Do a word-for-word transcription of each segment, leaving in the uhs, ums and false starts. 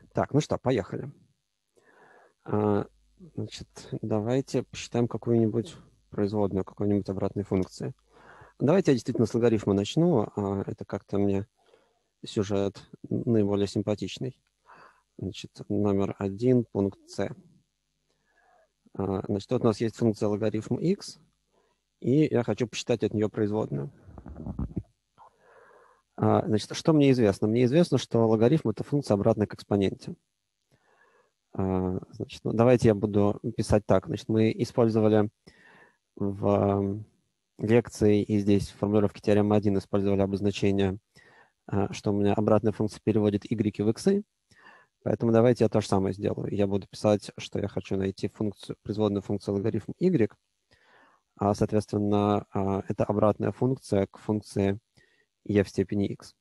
Так, ну что, поехали. А, значит, давайте посчитаем какую-нибудь производную, какой-нибудь обратной функции. Давайте я действительно с логарифма начну. А, это как-то мне сюжет наиболее симпатичный. Значит, номер один, пункт С. А, значит, вот у нас есть функция логарифм x, и я хочу посчитать от нее производную. А, значит, что мне известно? Мне известно, что логарифм – это функция обратная к экспоненте. А, значит, ну, давайте я буду писать так. Значит, мы использовали в лекции и здесь в формулировке теоремы один использовали обозначение, что у меня обратная функция переводит y в x. Поэтому давайте я то же самое сделаю. Я буду писать, что я хочу найти функцию, производную функцию логарифм y, а, соответственно, это обратная функция к функции e в степени x.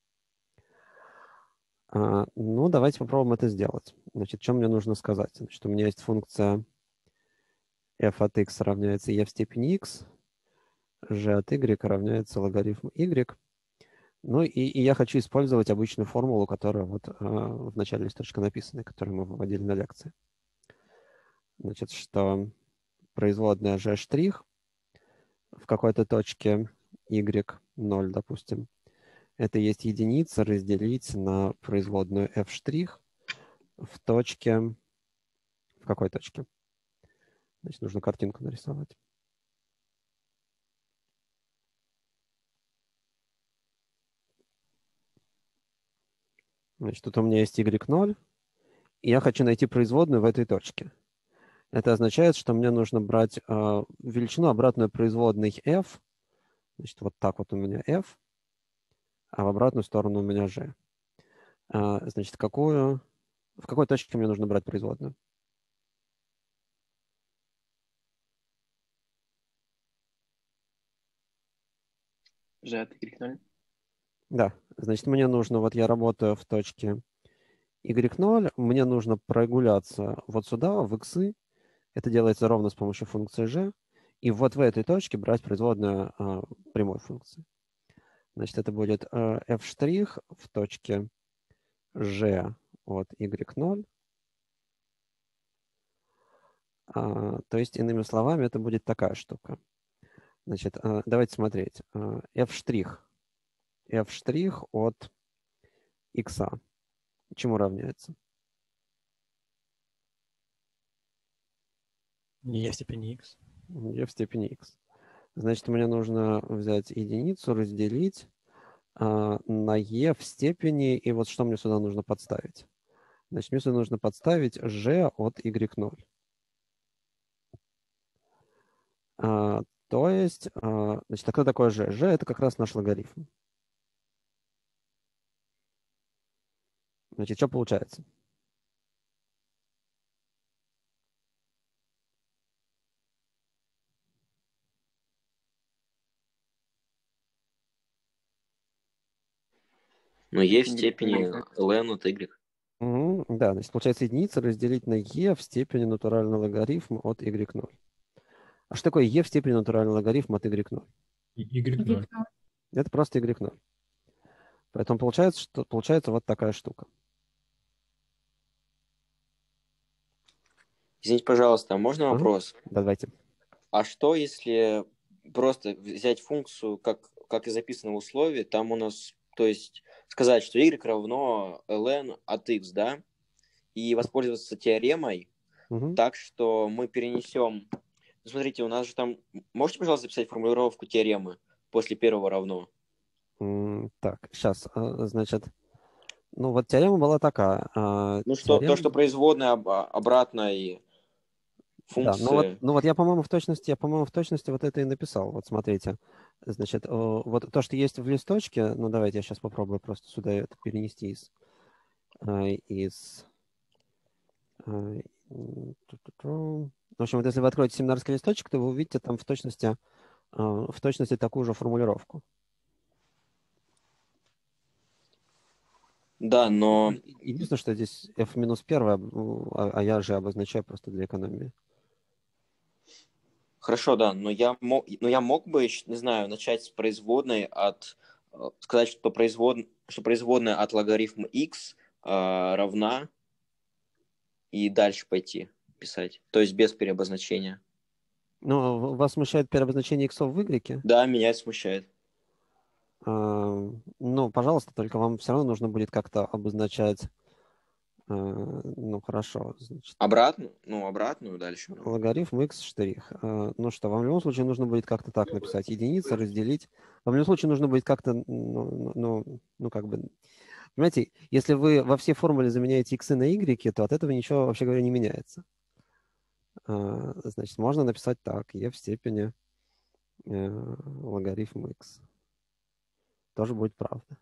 Ну, давайте попробуем это сделать. Значит, что мне нужно сказать? Значит, у меня есть функция f от x равняется e в степени x, g от y равняется логарифм y. Ну и, и я хочу использовать обычную формулу, которая вот э, в начале листочка написана, которую мы выводили на лекции. Значит, что производная g' в какой-то точке y ноль, допустим, это есть единица разделить на производную f' в точке... В какой точке? Значит, нужно картинку нарисовать. Значит, тут у меня есть y ноль, и я хочу найти производную в этой точке. Это означает, что мне нужно брать э, величину обратную производной f. Значит, вот так вот у меня f, а в обратную сторону у меня g. А, значит, какую, в какой точке мне нужно брать производную? g от y ноль. Да, значит, мне нужно, вот я работаю в точке y ноль, мне нужно прогуляться вот сюда, в x. Это делается ровно с помощью функции g. И вот в этой точке брать производную э, прямой функции. Значит, это будет э, f' в точке g от y ноль. А, то есть, иными словами, это будет такая штука. Значит, а, давайте смотреть. А, f', f' от x. Чему равняется? E в степени x. E в степени x. Значит, мне нужно взять единицу, разделить а, на e в степени, и вот что мне сюда нужно подставить? Значит, мне сюда нужно подставить g от y ноль. А, то есть, а, значит, а кто такой g? G это как раз наш логарифм. Значит, что получается? Но e в степени ln от y. Угу, да, значит, получается единица разделить на e в степени натурального логарифма от y ноль. А что такое e в степени натурального логарифма от y ноль? Y ноль. Это просто y ноль. Поэтому получается, что получается вот такая штука. Извините, пожалуйста, а можно вопрос? Ага. Давайте. А что, если просто взять функцию, как, как и записано в условии, там у нас, то есть сказать, что y равно ln от x, да, и воспользоваться теоремой, Угу. так что мы перенесем... Смотрите, у нас же там... Можете, пожалуйста, записать формулировку теоремы после первого равно? Так, сейчас, значит, ну вот теорема была такая. Ну что, теорема... то, что производная об, обратной функции... Да, ну вот, ну вот я, по-моему, в точности, я, по-моему, в точности вот это и написал. Вот смотрите, значит, вот то, что есть в листочке, ну давайте я сейчас попробую просто сюда это перенести из... из в общем, вот если вы откроете семинарский листочек, то вы увидите там в точности, в точности такую же формулировку. Да, но... Единственное, что здесь f минус первое, а я же обозначаю просто для экономии. Хорошо, да, но я мог, но я мог бы, не знаю, начать с производной от... Сказать, что, производ, что производная от логарифма x э, равна и дальше пойти писать. То есть без переобозначения. Ну, вас смущает переобозначение иксов в игреке? Да, меня это смущает. А, ну, пожалуйста, только вам все равно нужно будет как-то обозначать. А, ну, хорошо. Значит, Обратно? Ну, обратную дальше. логарифм x штрих. А, ну что, вам в любом случае нужно будет как-то так написать. Единица разделить. Вам в любом случае нужно будет как-то, ну, ну, ну, как бы... Понимаете, если вы во все формуле заменяете x на y, то от этого ничего, вообще говоря, не меняется. А, значит, можно написать так. e в степени э, логарифм x. Тоже будет правда.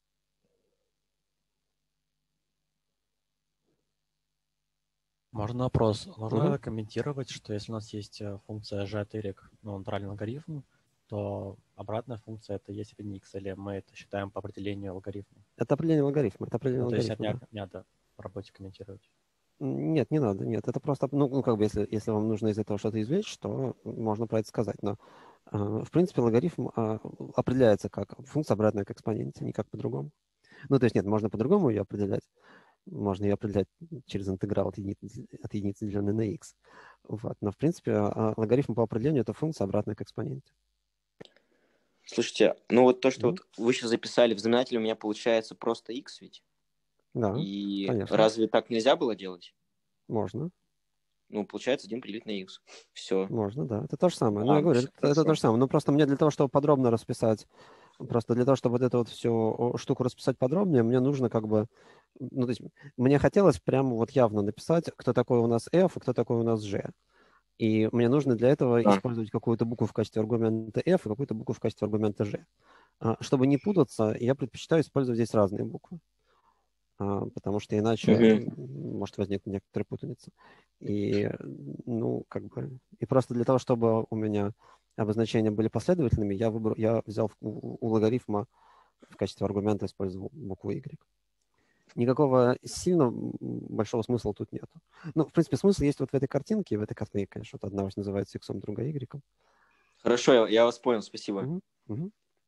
Можно вопрос. Можно Угу. комментировать, что если у нас есть э, функция g от y, ну, натуральный логарифм, то обратная функция это e степень x, или мы это считаем по определению логарифма? Это определение логарифма. Это определение Ну, то есть логарифма, это да. не, не надо в работе комментировать. Нет, не надо, нет. Это просто, ну, ну как бы, если, если вам нужно из этого что-то извлечь, то можно про это сказать. Но, э, в принципе, логарифм э, определяется как функция, обратная к экспоненте, никак по-другому. Ну, то есть, нет, можно по-другому ее определять. Можно ее определять через интеграл от единицы, от единицы деленной на x. Вот. Но, в принципе, э, логарифм по определению — это функция, обратная к экспоненте. Слушайте, ну вот то, что Mm-hmm. вот вы сейчас записали в знаменателе, у меня получается просто x ведь? Да, И конечно. разве так нельзя было делать? Можно. Ну, получается один прилит на x. Все. Можно, да. Это то же самое. А, Ну, я говорю, все это, это то хорошо. же самое. Но просто мне для того, чтобы подробно расписать, просто для того, чтобы вот эту вот всю штуку расписать подробнее, мне нужно как бы, ну, то есть мне хотелось прямо вот явно написать, кто такой у нас f и кто такой у нас g. И мне нужно для этого А. использовать какую-то букву в качестве аргумента f и какую-то букву в качестве аргумента g. А, чтобы не путаться, я предпочитаю использовать здесь разные буквы. А, потому что иначе Угу. может возникнуть некоторая путаница. И, ну, как бы, и просто для того, чтобы у меня обозначения были последовательными, я, выбрал, я взял у, у логарифма в качестве аргумента использовал букву y. Никакого сильно большого смысла тут нет. Ну, в принципе, смысл есть вот в этой картинке. В этой картинке, конечно, вот одна называется x, другая y. Хорошо, я, я вас понял, спасибо. Угу, угу.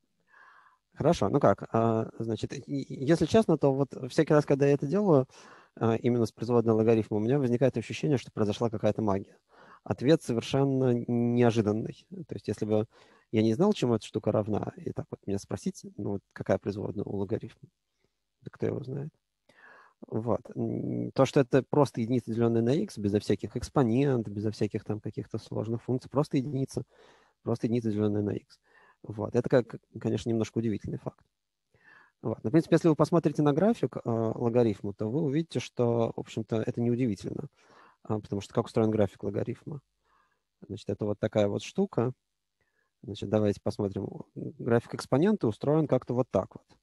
Хорошо, ну как, а, значит, если честно, то вот всякий раз, когда я это делаю, а, именно с производной логарифма, у меня возникает ощущение, что произошла какая-то магия. Ответ совершенно неожиданный. То есть если бы я не знал, чему эта штука равна, и так вот меня спросить, ну вот какая производная у логарифма, да кто его знает. Вот. То, что это просто единица, деленная на x, безо всяких экспонентов, безо всяких там каких-то сложных функций, просто единица, просто единица, деленная на x. Вот. Это, как, конечно, немножко удивительный факт. Вот. Но, в принципе, если вы посмотрите на график э, логарифма, то вы увидите, что, в общем-то, это неудивительно. А, потому что как устроен график логарифма? Значит, это вот такая вот штука. Значит, давайте посмотрим. График экспонента устроен как-то вот так вот.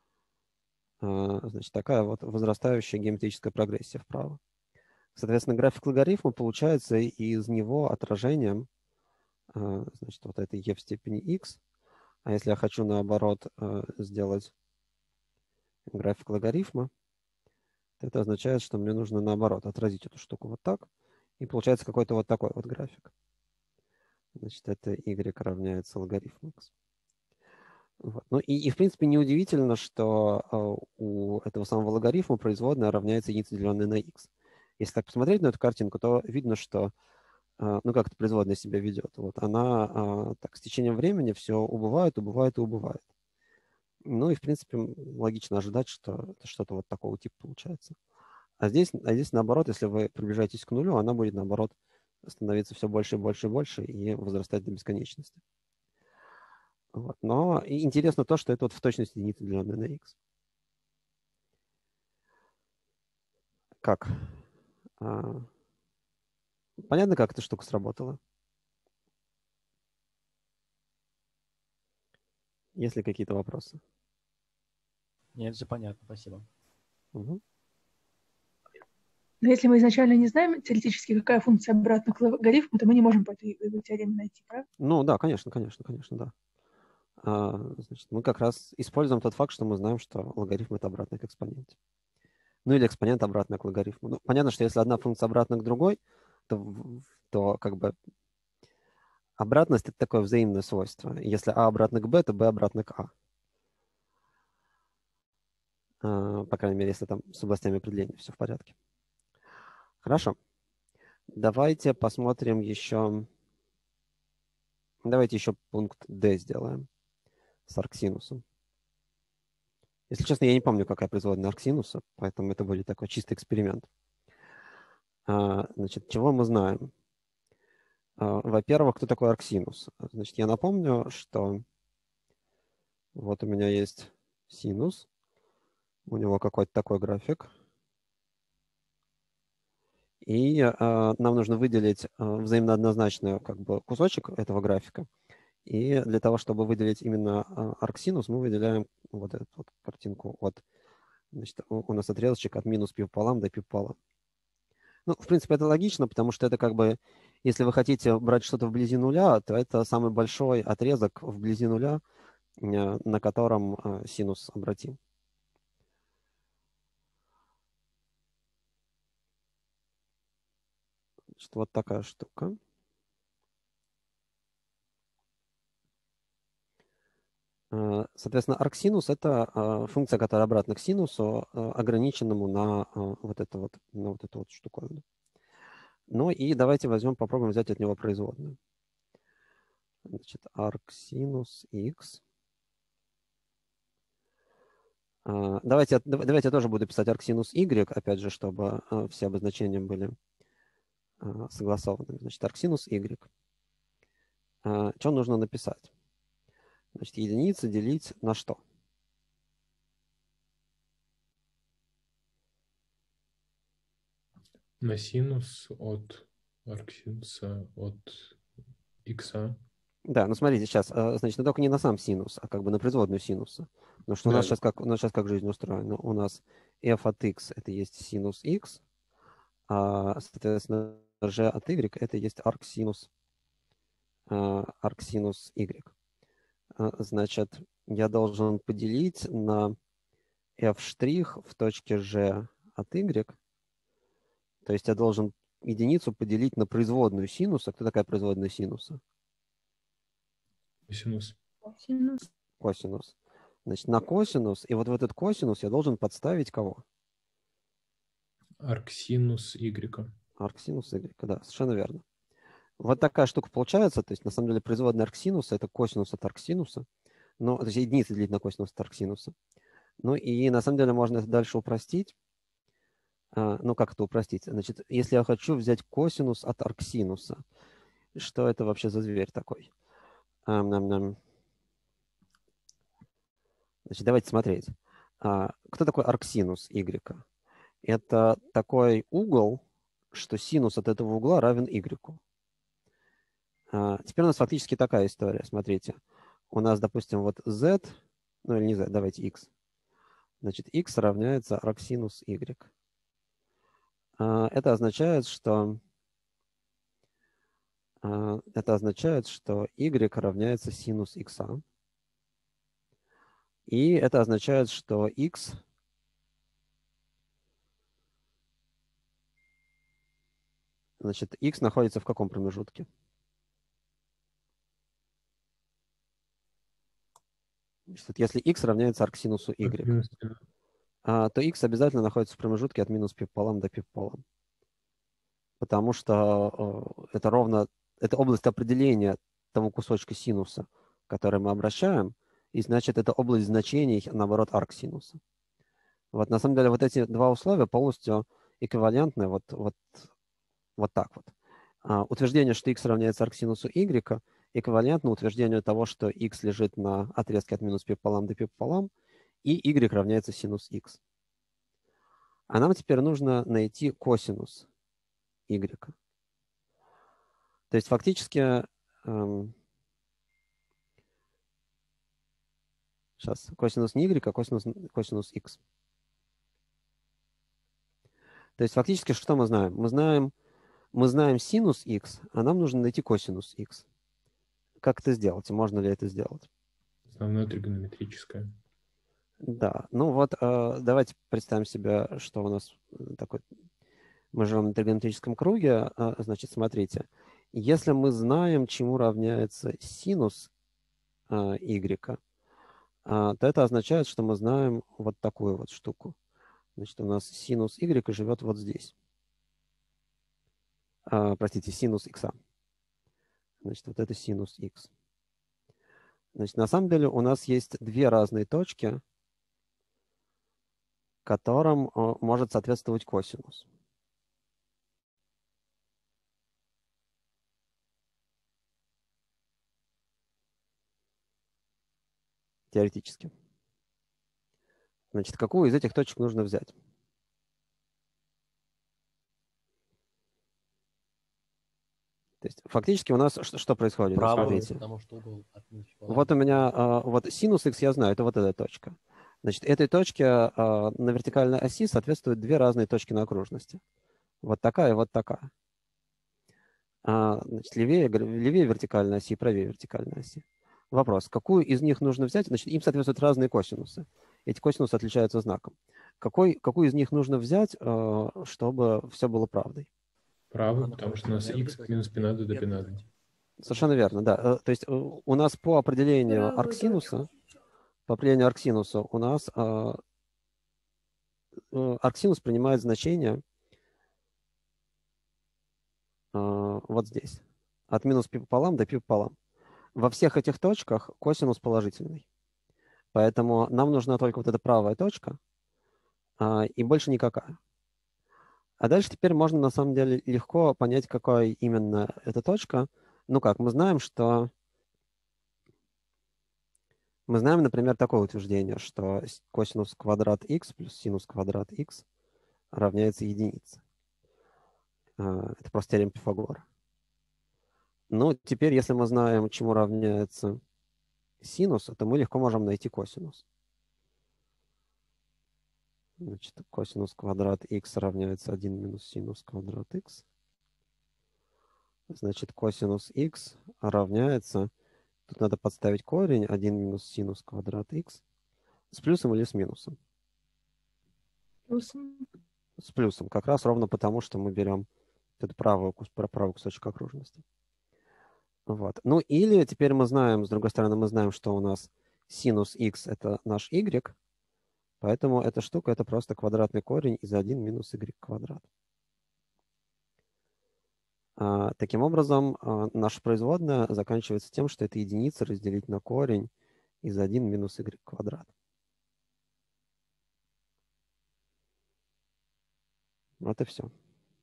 А, значит, такая вот возрастающая геометрическая прогрессия вправо. Соответственно, график логарифма получается из него отражением, а, значит, вот этой e в степени x. А если я хочу, наоборот, сделать график логарифма, это означает, что мне нужно, наоборот, отразить эту штуку вот так. И получается какой-то вот такой вот график. Значит, это y равняется логарифму x. Вот. Ну и, и, в принципе, неудивительно, что э, у этого самого логарифма производная равняется единице, деленной на x. Если так посмотреть на эту картинку, то видно, что, э, ну, как эта производная себя ведет. Вот она э, так с течением времени все убывает, убывает и убывает. Ну и, в принципе, логично ожидать, что это что-то вот такого типа получается. А здесь, а здесь, наоборот, если вы приближаетесь к нулю, она будет, наоборот, становиться все больше и больше и больше и возрастать до бесконечности. Вот. Но интересно то, что это вот в точности единица, деленная на x. Как? А, понятно, как эта штука сработала? Есть ли какие-то вопросы? Нет, все понятно, спасибо. Угу. Но если мы изначально не знаем теоретически, какая функция обратна к логарифму, то мы не можем по этой, этой теореме найти, правда? Ну да, конечно, конечно, конечно, да. А, значит, мы как раз используем тот факт, что мы знаем, что логарифм — это обратный к экспоненте. Ну или экспонент обратный к логарифму. Ну, понятно, что если одна функция обратна к другой, то, то как бы обратность — это такое взаимное свойство. Если а обратно к b, то b обратно к а. а. По крайней мере, если там с областями определения все в порядке. Хорошо. Давайте посмотрим еще... Давайте еще пункт D сделаем с арксинусом. Если честно, я не помню, какая производная арксинуса, поэтому это будет такой чистый эксперимент. А, значит, чего мы знаем? А, во-первых, кто такой арксинус? Значит, я напомню, что вот у меня есть синус, у него какой-то такой график, и а, нам нужно выделить а, взаимно однозначный как бы кусочек этого графика. И для того, чтобы выделить именно а, арксинус, мы выделяем вот эту вот картинку от, значит, у, у нас отрезочек от минус пи пополам до пи пополам. Ну, в принципе, это логично, потому что это как бы, если вы хотите брать что-то вблизи нуля, то это самый большой отрезок вблизи нуля, на котором синус обратим. Значит, вот такая штука. Соответственно, арксинус — это функция, которая обратна к синусу, ограниченному на вот эту вот, на вот эту вот штуковину. Ну и давайте возьмем, попробуем взять от него производную. Значит, арксинус x. Давайте, давайте я тоже буду писать арксинус y, опять же, чтобы все обозначения были согласованными. Значит, арксинус y. Что нужно написать? Значит, единица делить на что? На синус от арксинуса от икса. Да, ну смотрите, сейчас, значит, только не на сам синус, а как бы на производную синуса. Потому что у Да. нас сейчас как, у нас сейчас как жизнь устроена? У нас f от x это есть синус x, а, соответственно, g от y это есть арксинус, арксинус y. Значит, я должен поделить на f' в точке g от y. То есть я должен единицу поделить на производную синуса. Кто такая производная синуса? Синус. Синус. Косинус. Значит, на косинус, и вот в этот косинус я должен подставить кого? Арксинус y. Арксинус y, да, совершенно верно. Вот такая штука получается, то есть на самом деле производная арксинуса это косинус от арксинуса, но, то есть единица делить на косинус от арксинуса. Ну и на самом деле можно это дальше упростить. А, ну как это упростить? Значит, если я хочу взять косинус от арксинуса, что это вообще за зверь такой? Ам-нам-нам. Значит, давайте смотреть. А, кто такой арксинус y? Это такой угол, что синус от этого угла равен y. А, теперь у нас фактически такая история. Смотрите. У нас, допустим, вот z, ну или не z, давайте x. Значит, x равняется арксинус y. А, это означает, что а, это означает, что y равняется синус x. И это означает, что x значит, x находится в каком промежутке? Значит, если x равняется арксинусу y, а, то x обязательно находится в промежутке от минус пи пополам до пи пополам. Потому что это ровно, это область определения того кусочка синуса, который мы обращаем, и значит, это область значений, наоборот, арксинуса. Вот на самом деле вот эти два условия полностью эквивалентны вот, вот, вот так вот. А, утверждение, что x равняется арксинусу y, эквивалентно утверждению того, что x лежит на отрезке от минус пи пополам до пи пополам, и y равняется синус x. А нам теперь нужно найти косинус y. То есть фактически эм, сейчас косинус не y, а косинус, косинус x. То есть фактически что мы знаем? Мы знаем, мы знаем синус x, а нам нужно найти косинус x. Как это сделать? Можно ли это сделать? Основное тригонометрическое. Да, ну вот э, давайте представим себе, что у нас такой... Мы живем на тригонометрическом круге. Э, значит, смотрите. Если мы знаем, чему равняется синус э, y, э, то это означает, что мы знаем вот такую вот штуку. Значит, у нас синус y живет вот здесь. А, простите, синус х. Значит, вот это синус х. Значит, на самом деле у нас есть две разные точки, которым а, может соответствовать косинус. Теоретически. Значит, какую из этих точек нужно взять? То есть фактически у нас что, что происходит? Правую, Смотрите. потому что угол от минус Вот у меня а, вот синус х я знаю, это вот эта точка. Значит, этой точке а, на вертикальной оси соответствуют две разные точки на окружности. Вот такая и вот такая. А, значит, левее, левее вертикальной оси и правее вертикальной оси. Вопрос, какую из них нужно взять? Значит, им соответствуют разные косинусы. Эти косинусы отличаются знаком. Какой, какую из них нужно взять, а, чтобы все было правдой? Правый, потому что у нас x минус пинада до пинады. Совершенно верно, да. То есть у нас по определению арксинуса, по определению арксинуса у нас а, арксинус принимает значение а, вот здесь. От минус π пополам до π пополам. Во всех этих точках косинус положительный. Поэтому нам нужна только вот эта правая точка а, и больше никакая. А дальше теперь можно на самом деле легко понять, какая именно эта точка. Ну как, мы знаем, что... Мы знаем, например, такое утверждение, что косинус квадрат х плюс синус квадрат х равняется единице. Это просто теорема Пифагора. Ну, теперь, если мы знаем, чему равняется синус, то мы легко можем найти косинус. Значит, косинус квадрат х равняется один минус синус квадрат х. Значит, косинус х равняется... Тут надо подставить корень один минус синус квадрат х с плюсом или с минусом? Плюсом. С плюсом. Как раз ровно потому, что мы берем этот правый, правый кусочек окружности. Вот. Ну или теперь мы знаем, с другой стороны, мы знаем, что у нас синус х это наш y, поэтому эта штука это просто квадратный корень из один минус y квадрат. А, таким образом, а, наша производная заканчивается тем, что это единица разделить на корень из один минус y квадрат. Вот и все.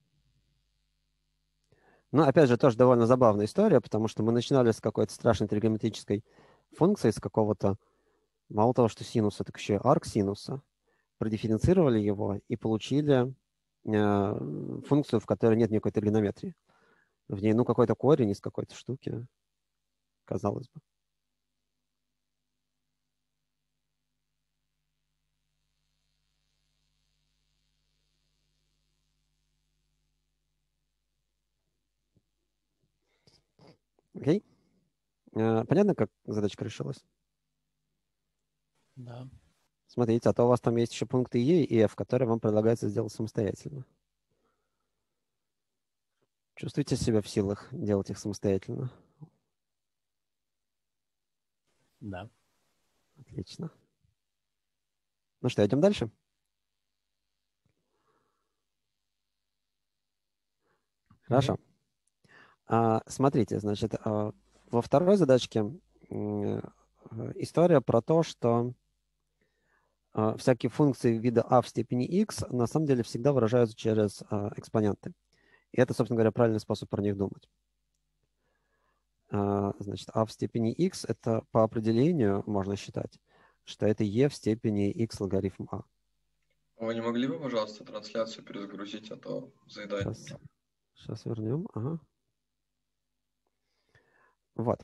Ну, опять же, тоже довольно забавная история, потому что мы начинали с какой-то страшной тригонометрической функции, с какого-то, мало того, что синуса, так еще и арк синуса, продифференцировали его и получили э, функцию, в которой нет никакой тригонометрии. В ней, ну, какой-то корень из какой-то штуки, казалось бы. Окей? Э, понятно, как задачка решилась? Да. Смотрите, а то у вас там есть еще пункты Е и F, которые вам предлагается сделать самостоятельно. Чувствуете себя в силах делать их самостоятельно? Да. Отлично. Ну что, идем дальше? Хорошо. А, смотрите, значит, а, во второй задачке э, история про то, что а, всякие функции вида а в степени x на самом деле всегда выражаются через а, экспоненты. И это, собственно говоря, правильный способ про них думать. А, значит, а в степени x это по определению можно считать, что это e в степени x логарифм а. Вы не могли бы, пожалуйста, трансляцию перезагрузить, а то заедает Сейчас, меня. сейчас вернем. Ага. Вот.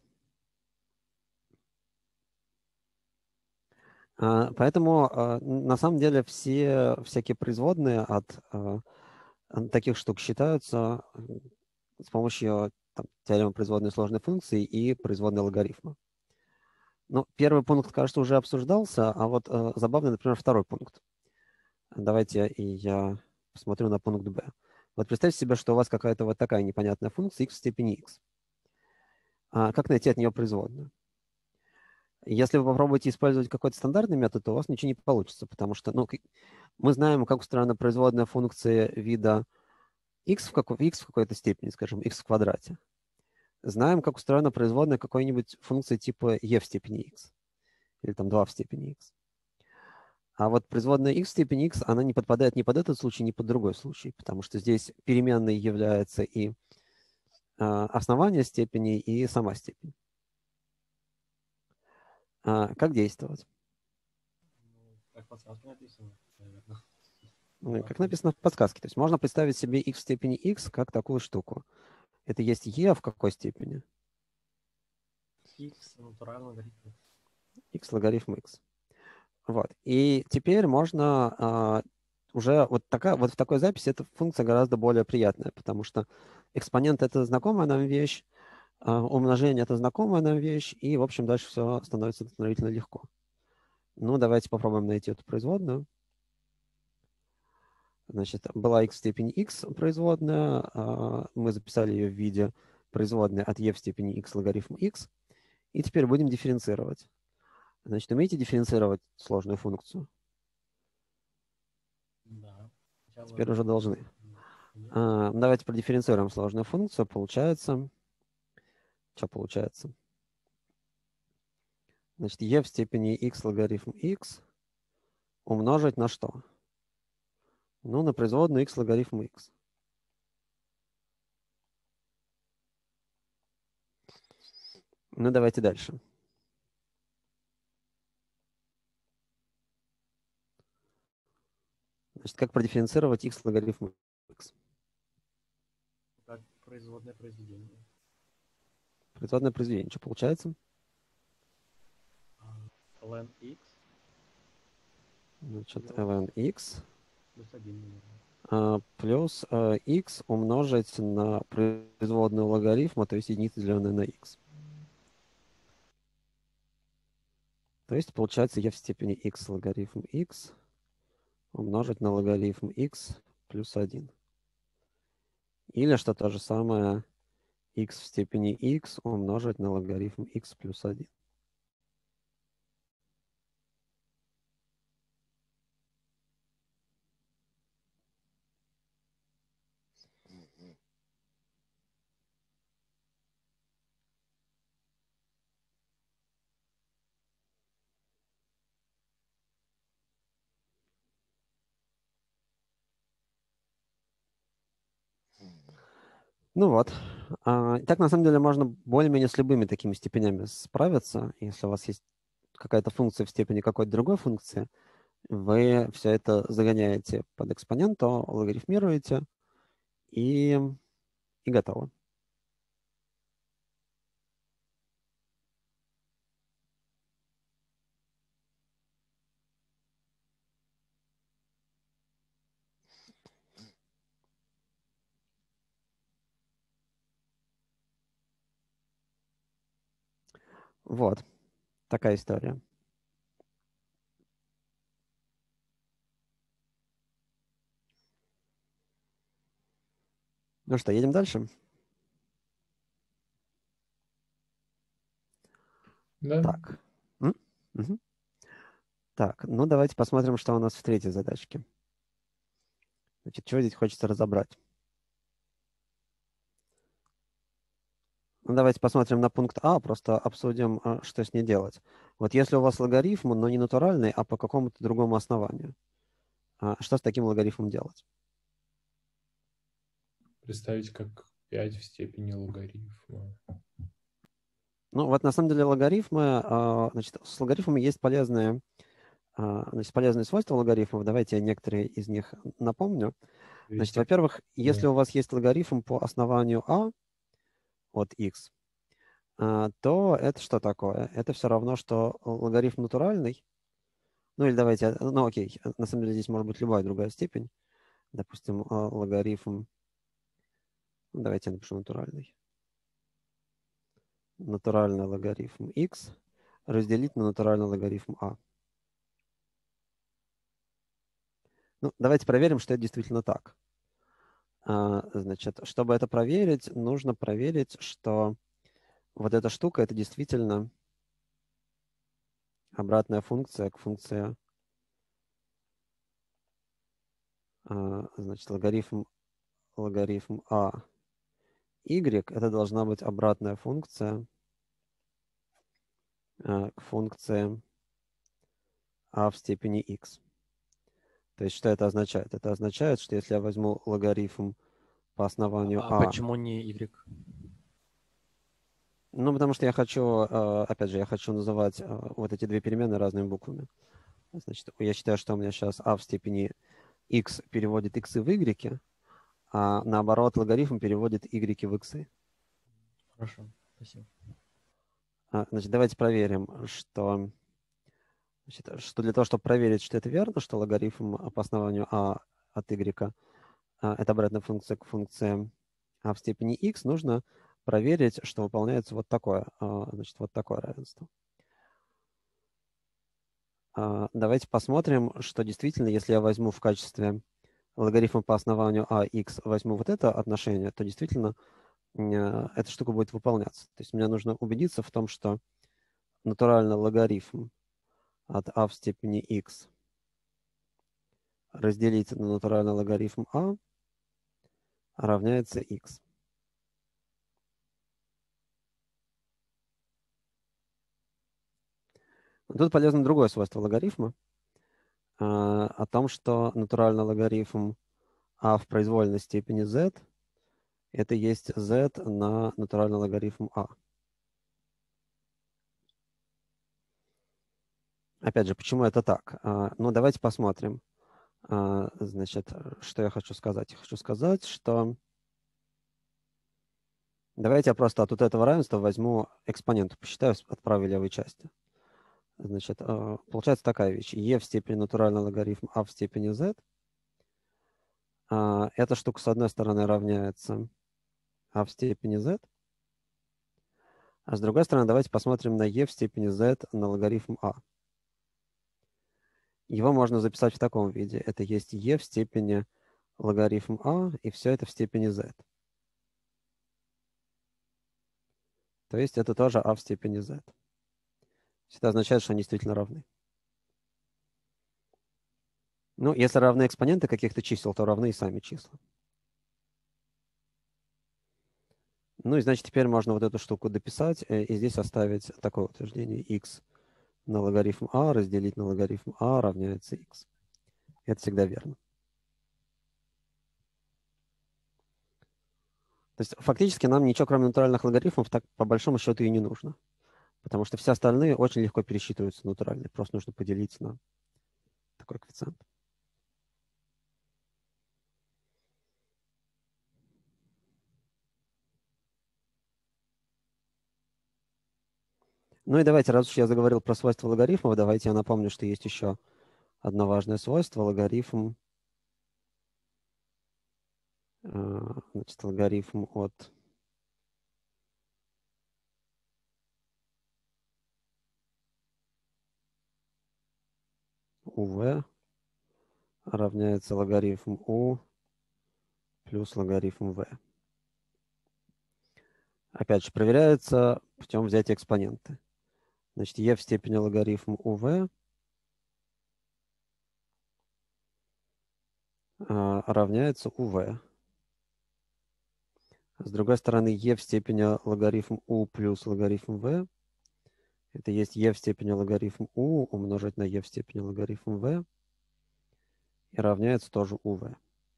А, поэтому а, на самом деле все всякие производные от а, таких штук считаются с помощью там, теоремы производной сложной функции и производной логарифма. Ну, первый пункт, кажется, уже обсуждался, а вот э, забавный, например, второй пункт. Давайте и я посмотрю на пункт Б. Вот представьте себе, что у вас какая-то вот такая непонятная функция x в степени x. А как найти от нее производную? Если вы попробуете использовать какой-то стандартный метод, то у вас ничего не получится, потому что ну, мы знаем, как устроена производная функция вида x в, какой, x в какой-то степени, скажем, x в квадрате. Знаем, как устроена производная какой-нибудь функции типа e в степени x. Или там два в степени x. А вот производная x в степени x, она не подпадает ни под этот случай, ни под другой случай, потому что здесь переменной является и а, основание степени, и сама степень. А, как действовать? Как в подсказке написано, наверное. Ну, как написано в подсказке. То есть можно представить себе x в степени x как такую штуку. Это есть e в какой степени? X натуральный логарифм. X логарифм x. Вот. И теперь можно а, уже вот, такая, вот в такой записи эта функция гораздо более приятная, потому что экспонент — это знакомая нам вещь, а, умножение — это знакомая нам вещь, и, в общем, дальше все становится относительно легко. Ну, давайте попробуем найти эту производную. Значит, была x в степени x производная, а, мы записали ее в виде производной от e в степени x логарифм x, и теперь будем дифференцировать. Значит, умеете дифференцировать сложную функцию? Да. Сначала Теперь уже должны. Нет. А, давайте продифференцируем сложную функцию. Получается, что получается? Значит, e в степени x логарифм x умножить на что? Ну, на производную x логарифм x. Ну, давайте дальше. Значит, как продифференцировать x логарифм x? Как производное произведение. Производное произведение. Что получается? ln x Значит, плюс ln x плюс один, наверное. а, плюс а, x умножить на производную логарифма, то есть единицу, деленную на x. То есть получается e в степени x логарифм x умножить на логарифм x плюс один. Или что то же самое, x в степени x умножить на логарифм x плюс один. Ну вот. А, так, на самом деле, можно более-менее с любыми такими степенями справиться. Если у вас есть какая-то функция в степени какой-то другой функции, вы все это загоняете под экспоненту, логарифмируете, и, и готово. Вот. Такая история. Ну что, едем дальше? Да. Так. М? Мгм. Так, ну давайте посмотрим, что у нас в третьей задачке. Значит, что здесь хочется разобрать? Ну, давайте посмотрим на пункт А, просто обсудим, а, что с ней делать. Вот если у вас логарифм, но не натуральный, а по какому-то другому основанию, а, что с таким логарифмом делать? Представить как пять в степени логарифма. Ну, вот на самом деле логарифмы, а, значит, с логарифмами есть полезные, а, значит, полезные свойства логарифмов. Давайте я некоторые из них напомню. Значит, Вести- во-первых, если Да. у вас есть логарифм по основанию А от x, а, то это что такое? Это все равно, что логарифм натуральный. Ну или давайте, ну окей, на самом деле здесь может быть любая другая степень. Допустим, а, логарифм, ну, давайте я напишу натуральный. Натуральный логарифм x разделить на натуральный логарифм а. Ну, давайте проверим, что это действительно так. А, значит, чтобы это проверить, нужно проверить, что вот эта штука — это действительно обратная функция к функции, а, значит, логарифм логарифм а y, это должна быть обратная функция э, к функции а в степени x. То есть что это означает? Это означает, что если я возьму логарифм по основанию А а... почему не y? Ну, потому что я хочу, э, опять же, я хочу называть э, вот эти две переменные разными буквами. Значит, я считаю, что у меня сейчас а в степени x переводит x в y, а наоборот логарифм переводит y в x. Хорошо, спасибо. Значит, давайте проверим, что, значит, что для того, чтобы проверить, что это верно, что логарифм по основанию а от y это обратная функция к функции а в степени x, нужно проверить, что выполняется вот такое, значит, вот такое равенство. Давайте посмотрим, что действительно, если я возьму в качестве логарифма по основанию а x, возьму вот это отношение, то действительно эта штука будет выполняться. То есть мне нужно убедиться в том, что натуральный логарифм от а в степени x разделить на натуральный логарифм а равняется x. Тут полезно другое свойство логарифма, о том, что натуральный логарифм а в произвольной степени z это есть z на натуральный логарифм а. Опять же, почему это так? Ну, давайте посмотрим. Значит, что я хочу сказать? Я хочу сказать, что давайте я просто от вот этого равенства возьму экспонент, посчитаю от правой и левой части. Значит, получается такая вещь. e в степени натуральный логарифм а в степени z. Эта штука, с одной стороны, равняется а в степени z. А с другой стороны, давайте посмотрим на e в степени z на логарифм а. Его можно записать в таком виде. Это есть e в степени логарифм а, и все это в степени z. То есть это тоже а в степени z. Это означает, что они действительно равны. Ну, если равны экспоненты каких-то чисел, то равны и сами числа. Ну и значит, теперь можно вот эту штуку дописать и здесь оставить такое утверждение: x на логарифм а разделить на логарифм а равняется x. Это всегда верно. То есть фактически нам ничего, кроме натуральных логарифмов, так по большому счету и не нужно. Потому что все остальные очень легко пересчитываются натуральные. Просто нужно поделить на такой коэффициент. Ну и давайте, раз уж я заговорил про свойства логарифмов, давайте я напомню, что есть еще одно важное свойство. Логарифм, значит, логарифм от ув равняется логарифм u плюс логарифм v. Опять же, проверяется путем взятия экспоненты. Значит, e в степени логарифм uv равняется uv. С другой стороны, e в степени логарифм u плюс логарифм v это есть e в степени логарифм u умножить на e в степени логарифм v и равняется тоже uv.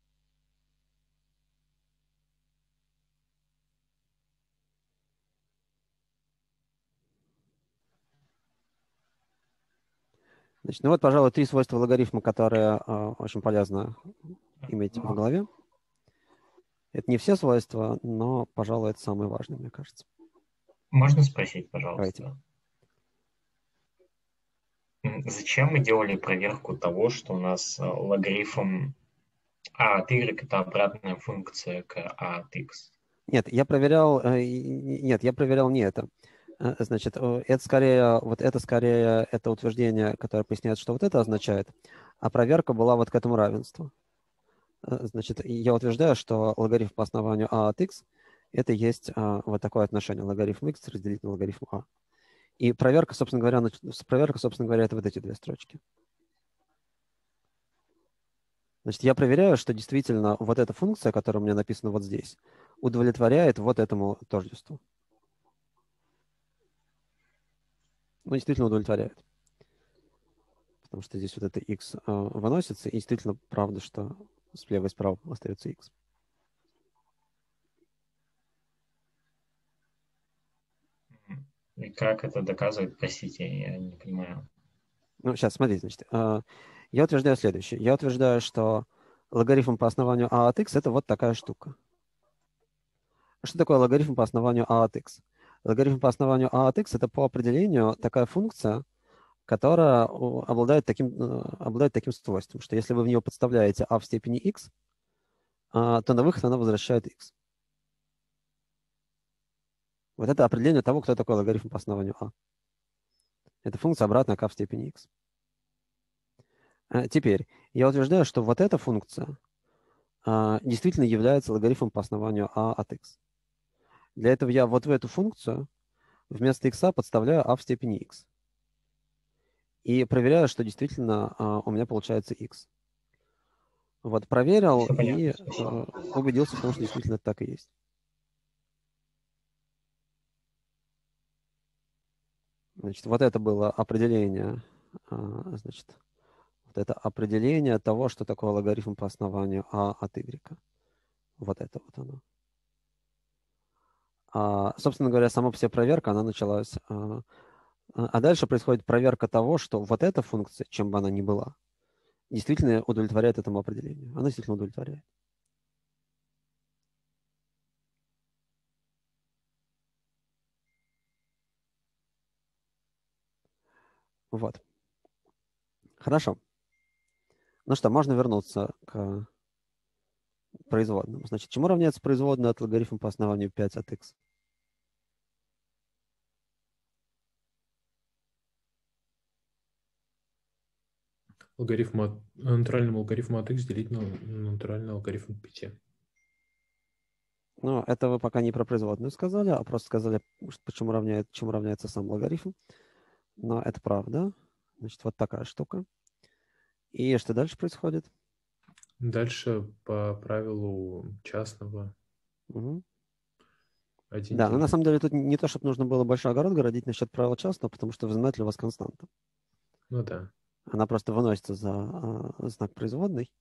Значит, ну вот, пожалуй, три свойства логарифма, которые э, очень полезно иметь в голове. Это не все свойства, но, пожалуй, это самые важные, мне кажется. Можно спросить, пожалуйста? Давайте. Зачем мы делали проверку того, что у нас логарифм а от y это обратная функция к а от x? Нет, я проверял, э, нет, я проверял не это. Значит, это скорее, вот это скорее, это утверждение, которое поясняет, что вот это означает, а проверка была вот к этому равенству. Значит, я утверждаю, что логарифм по основанию а от x это есть а, вот такое отношение: логарифм x разделить на логарифм а. И проверка, собственно говоря, проверка, собственно говоря, это вот эти две строчки. Значит, я проверяю, что действительно вот эта функция, которая у меня написана вот здесь, удовлетворяет вот этому тождеству. Ну, действительно удовлетворяет. Потому что здесь вот это x э, выносится, и действительно правда, что слева и справа остается x. И как это доказывает, простите, я не понимаю. Ну, сейчас, смотрите, значит, э, я утверждаю следующее. Я утверждаю, что логарифм по основанию a от x это вот такая штука. Что такое логарифм по основанию a от x? Логарифм по основанию a от x это по определению такая функция, которая обладает таким, обладает таким свойством, что если вы в нее подставляете a в степени x, то на выход она возвращает x. Вот это определение того, кто такой логарифм по основанию a. Это функция обратная к a в степени x. Теперь, я утверждаю, что вот эта функция действительно является логарифмом по основанию a от x. Для этого я вот в эту функцию вместо x подставляю a в степени x. И проверяю, что действительно uh, у меня получается x. Вот, проверил Все понятно, и спасибо. uh, убедился в том, что действительно это так и есть. Значит, вот это было определение, uh, значит, вот это определение того, что такое логарифм по основанию a от y. Вот это вот оно. А, собственно говоря, сама по себе проверка, она началась. А, а дальше происходит проверка того, что вот эта функция, чем бы она ни была, действительно удовлетворяет этому определению. Она действительно удовлетворяет. Вот. Хорошо. Ну что, можно вернуться к производным. Значит, чему равняется производная от логарифма по основанию пять от x? Логарифм от, натуральному логарифму от x делить на натуральный логарифм пяти. Ну, это вы пока не про производную сказали, а просто сказали, почему равняется, чему равняется сам логарифм. Но это правда. Значит, вот такая штука. И что дальше происходит? Дальше по правилу частного. Угу. один Да, но делить. на самом деле тут не то, чтобы нужно было большой огород городить насчет правила частного, потому что в знаменателе у вас константа. Ну да. Она просто выносится за а, знак производной.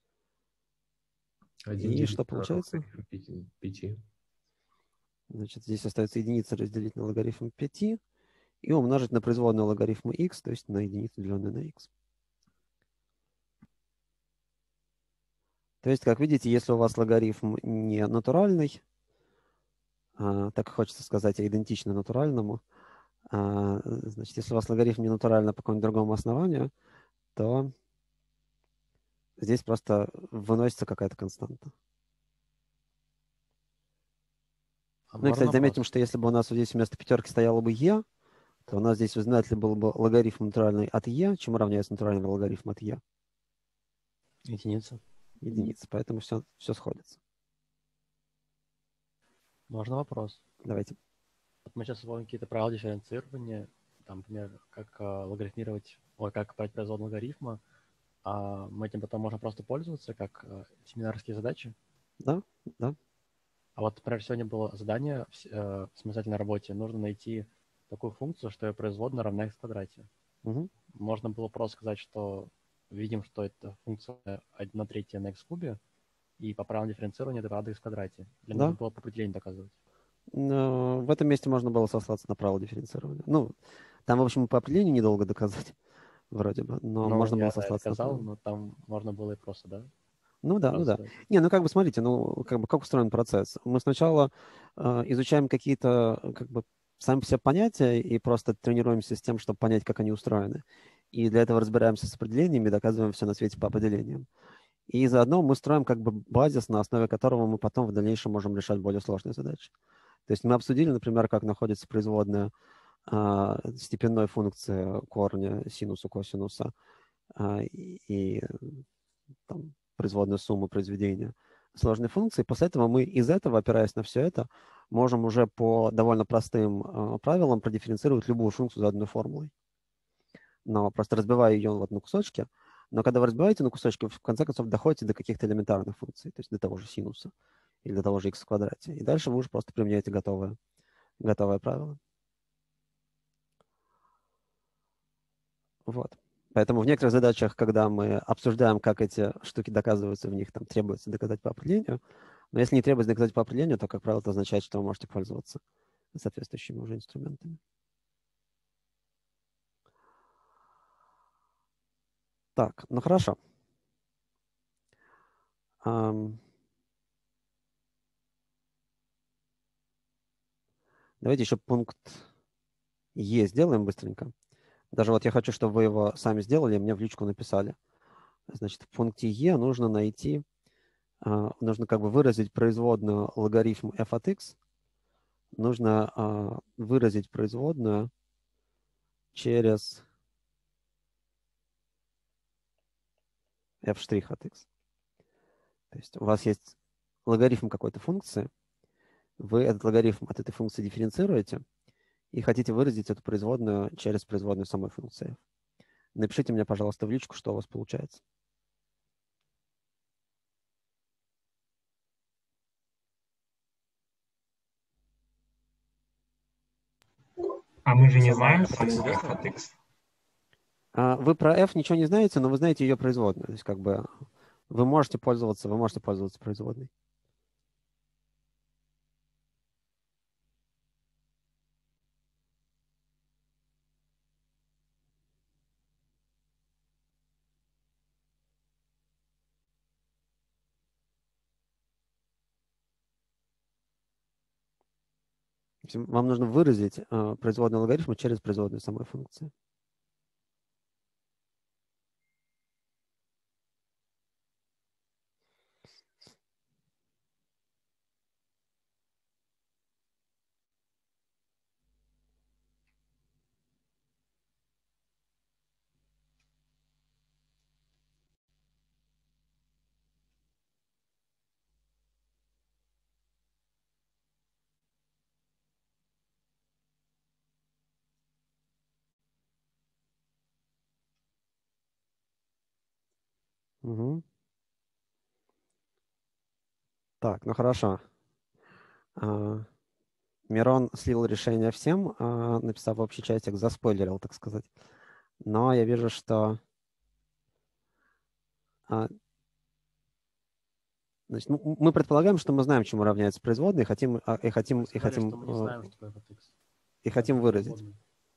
один И что делить на получается? логарифм пяти. Значит, здесь остается единица разделить на логарифм пяти и умножить на производную логарифма x, то есть на единицу, деленную на x. То есть, как видите, если у вас логарифм не натуральный, а, так хочется сказать, а идентичный натуральному, а, значит, если у вас логарифм не натуральный по какому-нибудь другому основанию, то здесь просто выносится какая-то константа. А Ну и, кстати, можно заметим, вопрос? что если бы у нас вот здесь вместо пятерки стояло бы e, то у нас здесь в знаменателе был бы логарифм натуральный от e, чему равняется натуральный логарифм от e? Единица. Единица. Поэтому все, все сходится. Можно вопрос? Давайте. Вот мы сейчас вводим какие-то правила дифференцирования, там, например, как э, логарифмировать, ой, как брать производную логарифма, а мы этим потом можно просто пользоваться, как э, семинарские задачи. Да, да. А вот, например, сегодня было задание в, э, в самостоятельной работе, нужно найти такую функцию, что ее производная равна x в квадрате. Угу. Можно было просто сказать, что видим, что это функция одна третья на x в кубе, и по правилам дифференцирования это равно x в квадрате. Или Да. нужно было по определению доказывать? Но в этом месте можно было сослаться на правило дифференцирования. Ну, там, в общем, по определению недолго доказать, вроде бы, но Ну, можно было я да, это сослаться на сказал, правило. но там можно было и просто, да? Ну да, ну да. Рассказать. Не, ну как бы смотрите, ну как бы как устроен процесс. Мы сначала э, изучаем какие-то как бы сами по себе понятия и просто тренируемся с тем, чтобы понять, как они устроены. И для этого разбираемся с определениями, доказываем все на свете по определениям. И заодно мы строим как бы базис, на основе которого мы потом в дальнейшем можем решать более сложные задачи. То есть мы обсудили, например, как находится производная э, степенной функции корня синуса, косинуса э, и, и там, производную сумму произведения сложной функции. После этого мы из этого, опираясь на все это, можем уже по довольно простым э, правилам продифференцировать любую функцию заданной формулой. Но просто разбивая ее вот на кусочки, Но когда вы разбиваете на кусочки, вы в конце концов доходите до каких-то элементарных функций, то есть до того же синуса или до того же x в квадрате. И дальше вы уже просто применяете готовое, готовое правило. Вот. Поэтому в некоторых задачах, когда мы обсуждаем, как эти штуки доказываются, в них там требуется доказать по определению. Но если не требуется доказать по определению, то, как правило, это означает, что вы можете пользоваться соответствующими уже инструментами. Так, ну хорошо. Um, давайте еще пункт Е сделаем быстренько. Даже вот я хочу, чтобы вы его сами сделали, мне в личку написали. Значит, в пункте Е нужно найти, uh, нужно как бы выразить производную логарифм f от x. Нужно uh, выразить производную через f' от x. То есть у вас есть логарифм какой-то функции, вы этот логарифм от этой функции дифференцируете и хотите выразить эту производную через производную самой функции. Напишите мне, пожалуйста, в личку, что у вас получается. А мы же не Сама знаем f от x свойства f известна? от x. Вы про f ничего не знаете, но вы знаете ее производную. То есть как бы вы можете пользоваться, вы можете пользоваться производной. Вам нужно выразить uh, производную логарифма через производную самой функции. Угу. Так, ну хорошо. Uh, Мирон слил решение всем, uh, написав в общий чатик, заспойлерил, так сказать. Но я вижу, что uh, значит, ну, мы предполагаем, что мы знаем, чему равняется производная, и хотим, uh, и хотим, и Сказали, хотим, что мы не uh, знаем, что такое f от x. и хотим Даже выразить. производную.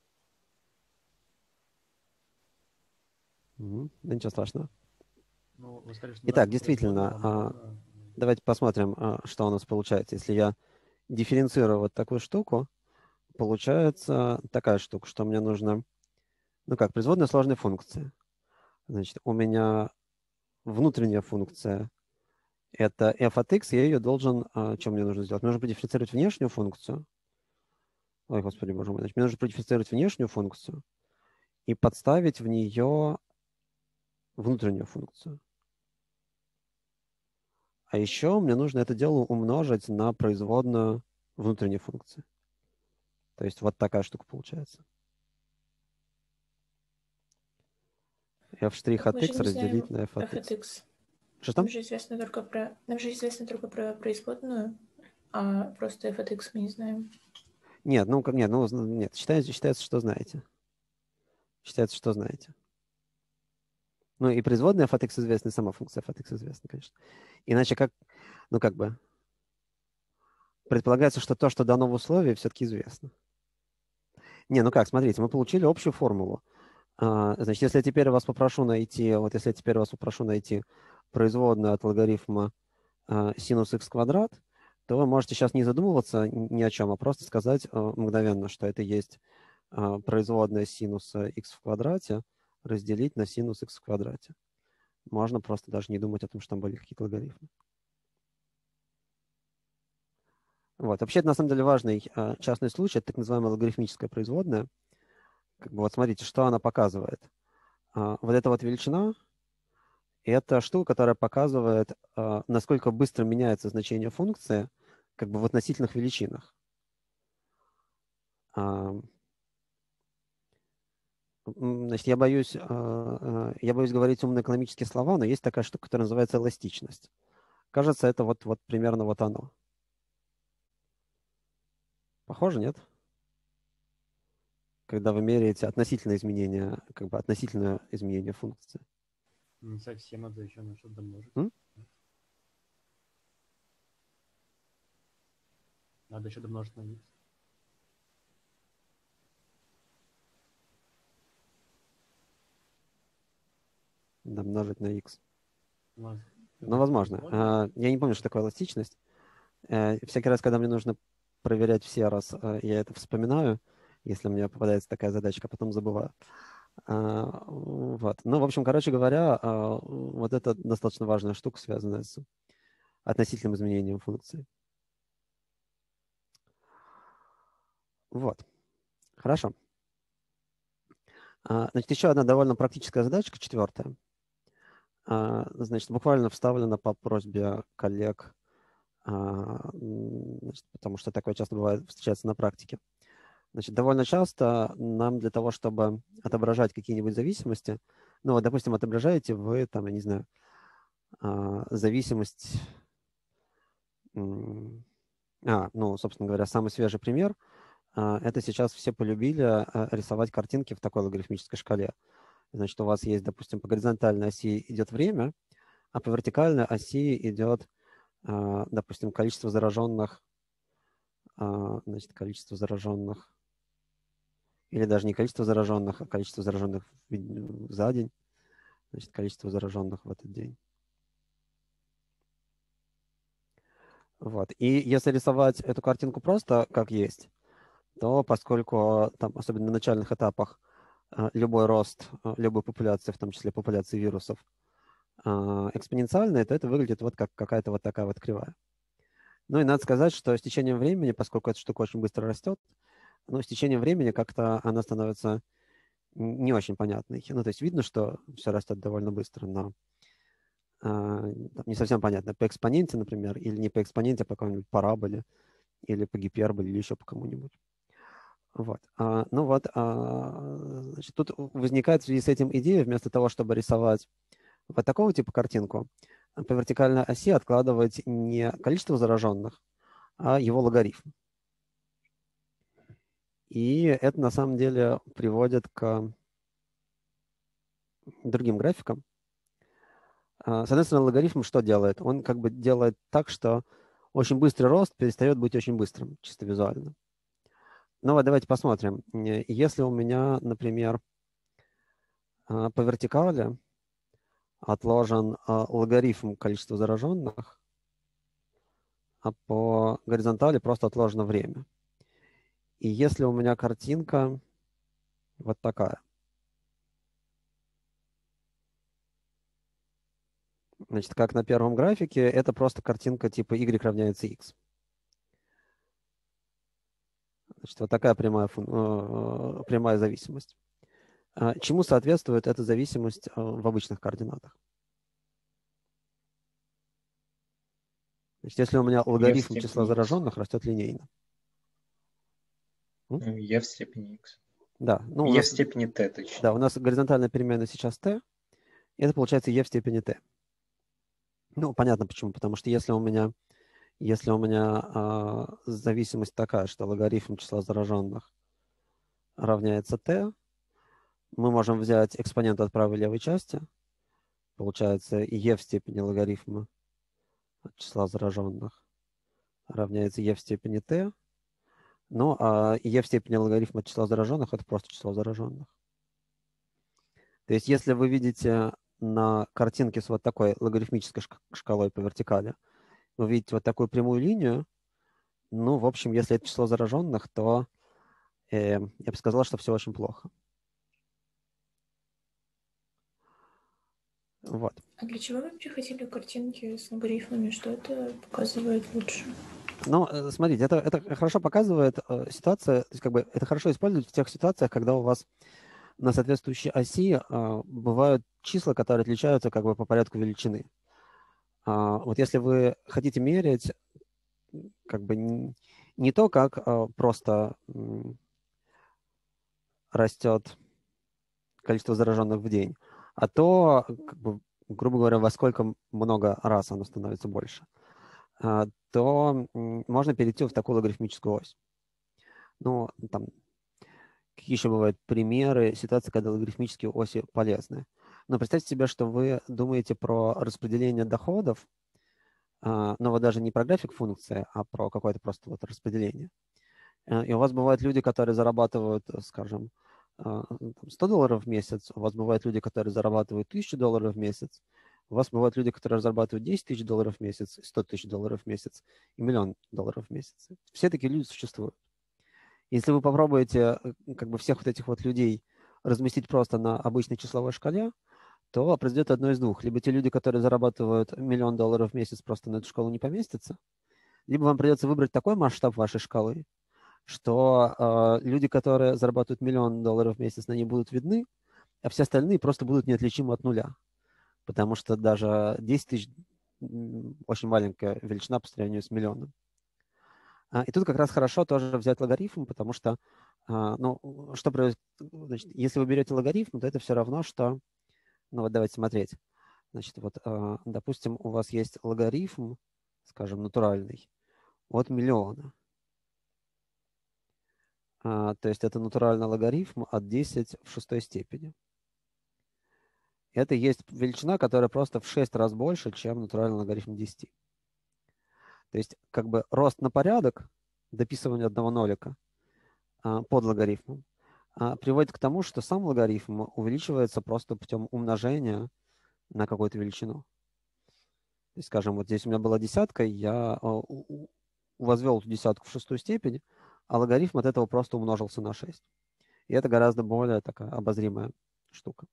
Угу. Да ничего страшного. Ну, вы сказали, что Итак, знаем действительно, производную, а uh, можно- давайте посмотрим, uh, что у нас получается. Если я дифференцирую вот такую штуку, получается такая штука, что мне нужно, ну как, производная сложной функции. Значит, у меня внутренняя функция — это f от x, я ее должен, а, что мне нужно сделать? Мне нужно продифференцировать внешнюю функцию. Ой, господи, боже мой. Значит, мне нужно продифференцировать внешнюю функцию и подставить в нее внутреннюю функцию. А еще мне нужно это дело умножить на производную внутренней функции. То есть вот такая штука получается. f' Так от мы же x не разделить знаем на f от f от x. x. Что там? Нам же известно только про, нам же известно только про производную, а просто f от x мы не знаем. Нет, ну, как- нет, ну, зн- нет, считается, считается, что знаете. Считается, что знаете. Ну, и производная f от x известна, и сама функция f от x известна, конечно. Иначе как, ну, как бы, предполагается, что то, что дано в условии, все-таки известно. Не, ну как, смотрите, мы получили общую формулу. А, значит, если я теперь вас попрошу найти, вот если я теперь вас попрошу найти производную от логарифма а, синус x квадрат, то вы можете сейчас не задумываться ни о чем, а просто сказать а, мгновенно, что это есть а, производная синуса x в квадрате разделить на синус x в квадрате. Можно просто даже не думать о том, что там были какие-то логарифмы. Вот. Вообще, это на самом деле важный а, частный случай, это так называемая логарифмическая производная. Как бы вот смотрите, что она показывает. А, вот эта вот величина — это штука, которая показывает, а, насколько быстро меняется значение функции как бы в относительных величинах. А, Значит, я боюсь, я боюсь говорить умные экономические слова, но есть такая штука, которая называется эластичность. Кажется, это вот, вот примерно вот оно. Похоже, нет? Когда вы меряете относительное изменение, как бы относительное изменение функции. Не совсем, надо еще на что-то домножить. М? Надо еще домножить на x. Домножить на x. Ну, Ну, возможно. Я не помню, что такое эластичность. Всякий раз, когда мне нужно проверять все раз, я это вспоминаю, если мне попадается такая задачка, потом забываю. Вот. Ну, в общем, короче говоря, вот это достаточно важная штука, связанная с относительным изменением функции. Вот. Хорошо. Значит, еще одна довольно практическая задачка, четвертая. Значит, буквально вставлена по просьбе коллег, значит, потому что такое часто бывает, встречается на практике. Значит, довольно часто нам для того, чтобы отображать какие-нибудь зависимости, ну, вот, допустим, отображаете вы, там, я не знаю, зависимость, а, ну, собственно говоря, самый свежий пример, это сейчас все полюбили рисовать картинки в такой логарифмической шкале. Значит, у вас есть, допустим, по горизонтальной оси идет время, а по вертикальной оси идет, допустим, количество зараженных, значит, количество зараженных, или даже не количество зараженных, а количество зараженных за день, значит, количество зараженных в этот день. Вот. И если рисовать эту картинку просто как есть, то поскольку там, особенно на начальных этапах, любой рост любой популяции, в том числе популяции вирусов, экспоненциальный, то это выглядит вот как какая-то вот такая вот кривая. Ну и надо сказать, что с течением времени, поскольку эта штука очень быстро растет, ну, с течением времени как-то она становится не очень понятной. Ну, то есть видно, что все растет довольно быстро, но не совсем понятно, по экспоненте, например, или не по экспоненте, а по какой-нибудь параболе, или по гиперболе, или еще по кому-нибудь. Вот. А, ну вот, а, значит, тут возникает в связи с этим идея, вместо того, чтобы рисовать вот такого типа картинку, по вертикальной оси откладывать не количество зараженных, а его логарифм. И это на самом деле приводит к другим графикам. Соответственно, логарифм что делает? Он как бы делает так, что очень быстрый рост перестает быть очень быстрым, чисто визуально. Ну вот давайте посмотрим. Если у меня, например, по вертикали отложен логарифм количества зараженных, а по горизонтали просто отложено время. И если у меня картинка вот такая, значит, как на первом графике, это просто картинка типа y равняется x. Значит, вот такая прямая, прямая зависимость. Чему соответствует эта зависимость в обычных координатах? Значит, если у меня логарифм числа зараженных растет линейно. e в степени x. Да. Ну, e нас, в степени t, точнее. Да, у нас горизонтальная переменная сейчас t, и это получается e в степени t. Ну, понятно почему. Потому что если у меня, если у меня а, зависимость такая, что логарифм числа зараженных равняется t, мы можем взять экспонент от правой и левой части. Получается e в степени логарифма от числа зараженных равняется e в степени t. Ну, а e в степени логарифма от числа зараженных – это просто число зараженных. То есть, если вы видите на картинке с вот такой логарифмической шкалой по вертикали, вы видите вот такую прямую линию, ну, в общем, если это число зараженных, то э, я бы сказал, что все очень плохо. Вот. А для чего вы вообще хотели картинки с логарифмами? Что это показывает лучше? Ну, смотрите, это, это хорошо показывает э, ситуация, то есть как бы это хорошо использовать в тех ситуациях, когда у вас на соответствующей оси э, бывают числа, которые отличаются как бы по порядку величины. А, вот если вы хотите мерять как бы не, не то, как э, просто м, растет количество зараженных в день, а то, как бы, грубо говоря, во сколько много раз оно становится больше, а, то можно перейти в такую логарифмическую ось. Ну, там, какие еще бывают примеры ситуации, когда логарифмические оси полезны. Но представьте себе, что вы думаете про распределение доходов, но вот даже не про график функции, а про какое-то просто вот распределение. И у вас бывают люди, которые зарабатывают, скажем, сто долларов в месяц, у вас бывают люди, которые зарабатывают тысячу долларов в месяц, у вас бывают люди, которые зарабатывают десять тысяч долларов в месяц, сто тысяч долларов в месяц и миллион долларов в месяц. Все такие люди существуют. Если вы попробуете как бы всех вот этих вот людей разместить просто на обычной числовой шкале, то произойдет одно из двух. Либо те люди, которые зарабатывают миллион долларов в месяц, просто на эту шкалу не поместятся, либо вам придется выбрать такой масштаб вашей шкалы, что э, люди, которые зарабатывают миллион долларов в месяц, на ней будут видны, а все остальные просто будут неотличимы от нуля. Потому что даже десять тысяч очень маленькая величина по сравнению с миллионом. А, и тут как раз хорошо тоже взять логарифм, потому что, а, ну, что происходит, значит, если вы берете логарифм, то это все равно, что, ну вот давайте смотреть. Значит, вот, а, допустим, у вас есть логарифм, скажем, натуральный, от миллиона. А, то есть это натуральный логарифм от десяти в шестой степени. Это есть величина, которая просто в шесть раз больше, чем натуральный логарифм десяти. То есть как бы рост на порядок, дописывание одного нолика а, под логарифмом, а, приводит к тому, что сам логарифм увеличивается просто путем умножения на какую-то величину. То есть, скажем, вот здесь у меня была десятка, я а, у, возвел эту десятку в шестую степень, а логарифм от этого просто умножился на шесть. И это гораздо более такая обозримая штука.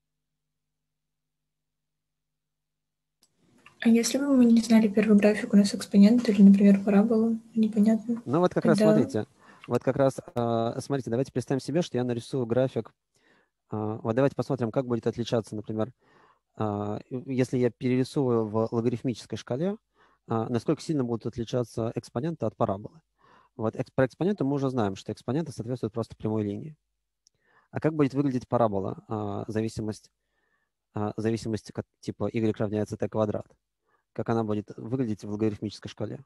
А если бы мы не знали первый график, у нас экспонент или, например, парабола, непонятно. Ну вот как Тогда... раз смотрите, вот как раз, смотрите, давайте представим себе, что я нарисую график. Вот давайте посмотрим, как будет отличаться, например, если я перерисую в логарифмической шкале, насколько сильно будут отличаться экспоненты от параболы. Вот про экспоненты мы уже знаем, что экспоненты соответствуют просто прямой линии. А как будет выглядеть парабола? Зависимость, зависимость типа y равняется t квадрат. Как она будет выглядеть в логарифмической шкале?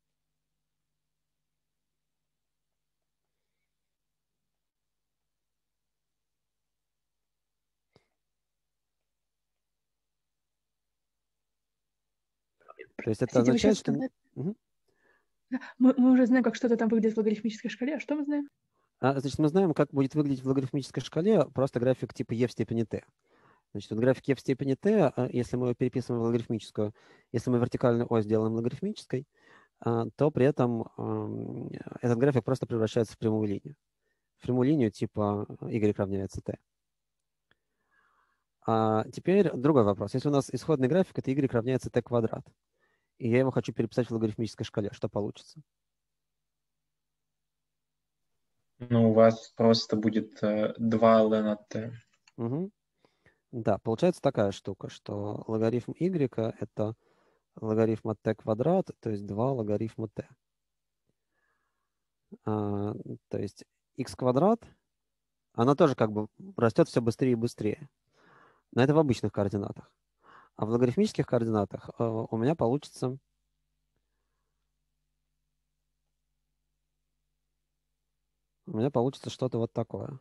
То есть это Простите, означает, сейчас что... сказали... Угу. Мы, мы уже знаем, как что-то там выглядит в логарифмической шкале. А что мы знаем? А, значит, мы знаем, как будет выглядеть в логарифмической шкале просто график типа e в степени t. Значит, вот график e в степени t, если мы его переписываем в логарифмическую, если мы вертикальную ось делаем логарифмической, то при этом этот график просто превращается в прямую линию. В прямую линию типа y равняется t. А теперь другой вопрос. Если у нас исходный график, это y равняется t квадрат, и я его хочу переписать в логарифмической шкале, что получится? Ну, у вас просто будет э, два ln от t. Угу. Да, получается такая штука, что логарифм y – это логарифм от t квадрат, то есть два логарифма t. А, то есть x квадрат, она тоже как бы растет все быстрее и быстрее. Но это в обычных координатах. А в логарифмических координатах э, у меня получится... У меня получится что-то вот такое.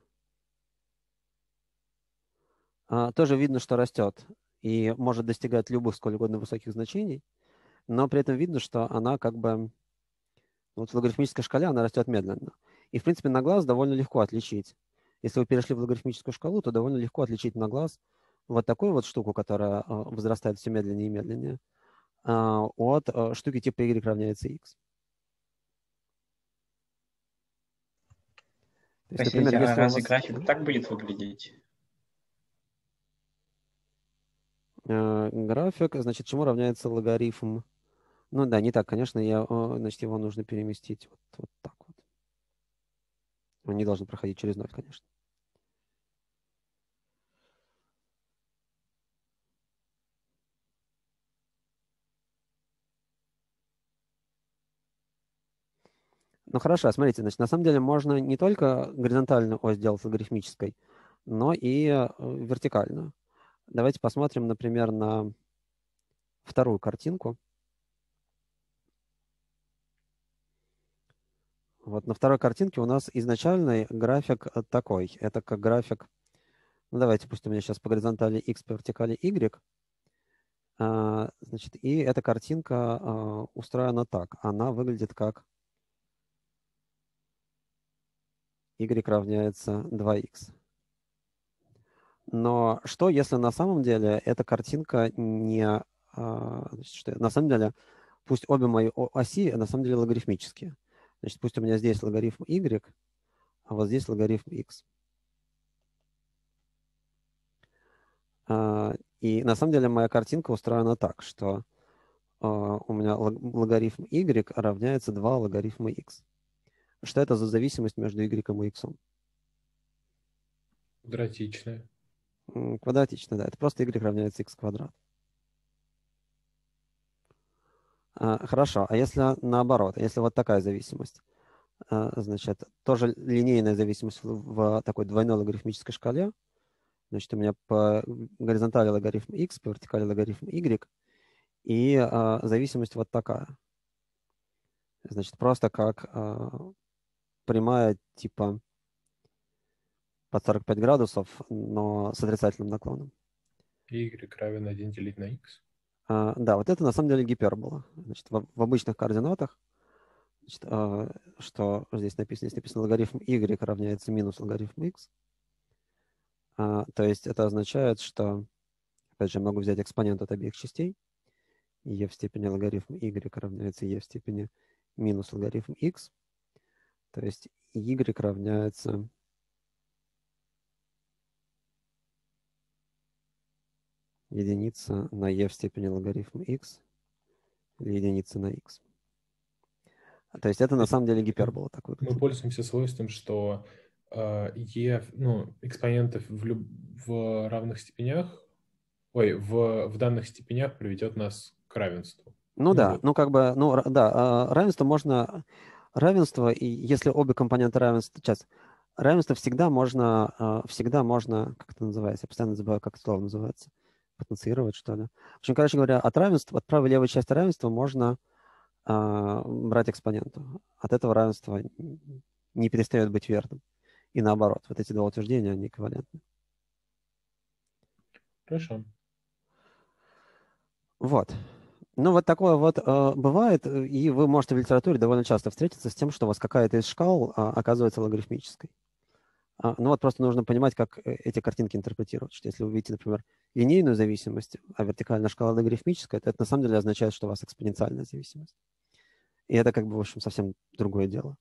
А, тоже видно, что растет и может достигать любых сколь угодно высоких значений, но при этом видно, что она как бы... Вот в логарифмической шкале она растет медленно. И, в принципе, на глаз довольно легко отличить. Если вы перешли в логарифмическую шкалу, то довольно легко отличить на глаз вот такую вот штуку, которая возрастает все медленнее и медленнее, от штуки типа y равняется x. То есть, Простите, например, а если разве у вас... график так будет выглядеть? График, значит, чему равняется логарифм? Ну да, не так, конечно, я, значит, его нужно переместить вот, вот так вот. Он не должен проходить через ноль, конечно. Ну хорошо, смотрите, значит, на самом деле можно не только горизонтальную ось сделать логарифмической, но и э, вертикальную. Давайте посмотрим, например, на вторую картинку. Вот на второй картинке у нас изначальный график такой. Это как график, ну давайте, пусть у меня сейчас по горизонтали x, по вертикали y. А, значит, и эта картинка а, устроена так. Она выглядит как y равняется два икс. Но что, если на самом деле эта картинка не... а, значит, что, на самом деле, пусть обе мои оси на самом деле логарифмические. Значит, пусть у меня здесь логарифм y, а вот здесь логарифм x. А, и на самом деле моя картинка устроена так, что а, у меня логарифм y равняется два логарифма x. Что это за зависимость между y и x? Квадратичная. Квадратичная, да. Это просто y равняется x квадрат. А, хорошо. А если наоборот, если вот такая зависимость, а, значит, тоже линейная зависимость в, в такой двойной логарифмической шкале. Значит, у меня по горизонтали логарифм x, по вертикали логарифм y, и а, зависимость вот такая. Значит, просто как а, прямая типа под сорок пять градусов, но с отрицательным наклоном. Y равен один делить на x. А, да, вот это на самом деле гипербола. Значит, в, в обычных координатах, значит, а, что здесь написано, здесь написано логарифм y равняется минус логарифм x. А, то есть это означает, что, опять же, я могу взять экспонент от обеих частей. E в степени логарифм y равняется e в степени минус логарифм x. То есть y равняется единица на e в степени логарифм x или единица на x. То есть это на самом деле гипербола. Так Мы пользуемся свойством, что э, e, ну, экспонентов в, люб... в равных степенях, ой, в, в данных степенях приведет нас к равенству. Ну, ну да, вот. ну как бы, ну да, равенство можно, равенство, и если обе компоненты равенства, сейчас, равенство всегда можно, всегда можно, как это называется, я постоянно забываю, как это слово называется, потенцировать, что ли. В общем, короче говоря, от равенства, от правой и левой части равенства можно а, брать экспоненту. От этого равенства не перестает быть верным. И наоборот, вот эти два утверждения, они эквивалентны. Хорошо. Вот. Ну, вот такое вот э, бывает, и вы можете в литературе довольно часто встретиться с тем, что у вас какая-то из шкал э, оказывается логарифмической. А, ну, вот просто нужно понимать, как эти картинки интерпретировать. Что если вы видите, например, линейную зависимость, а вертикальная шкала логарифмическая, то это на самом деле означает, что у вас экспоненциальная зависимость. И это, как бы, в общем, совсем другое дело.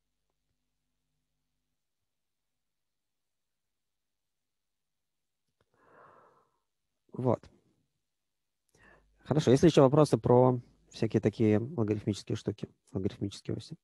Вот. Хорошо. Есть ли еще вопросы про всякие такие логарифмические штуки, логарифмические оси?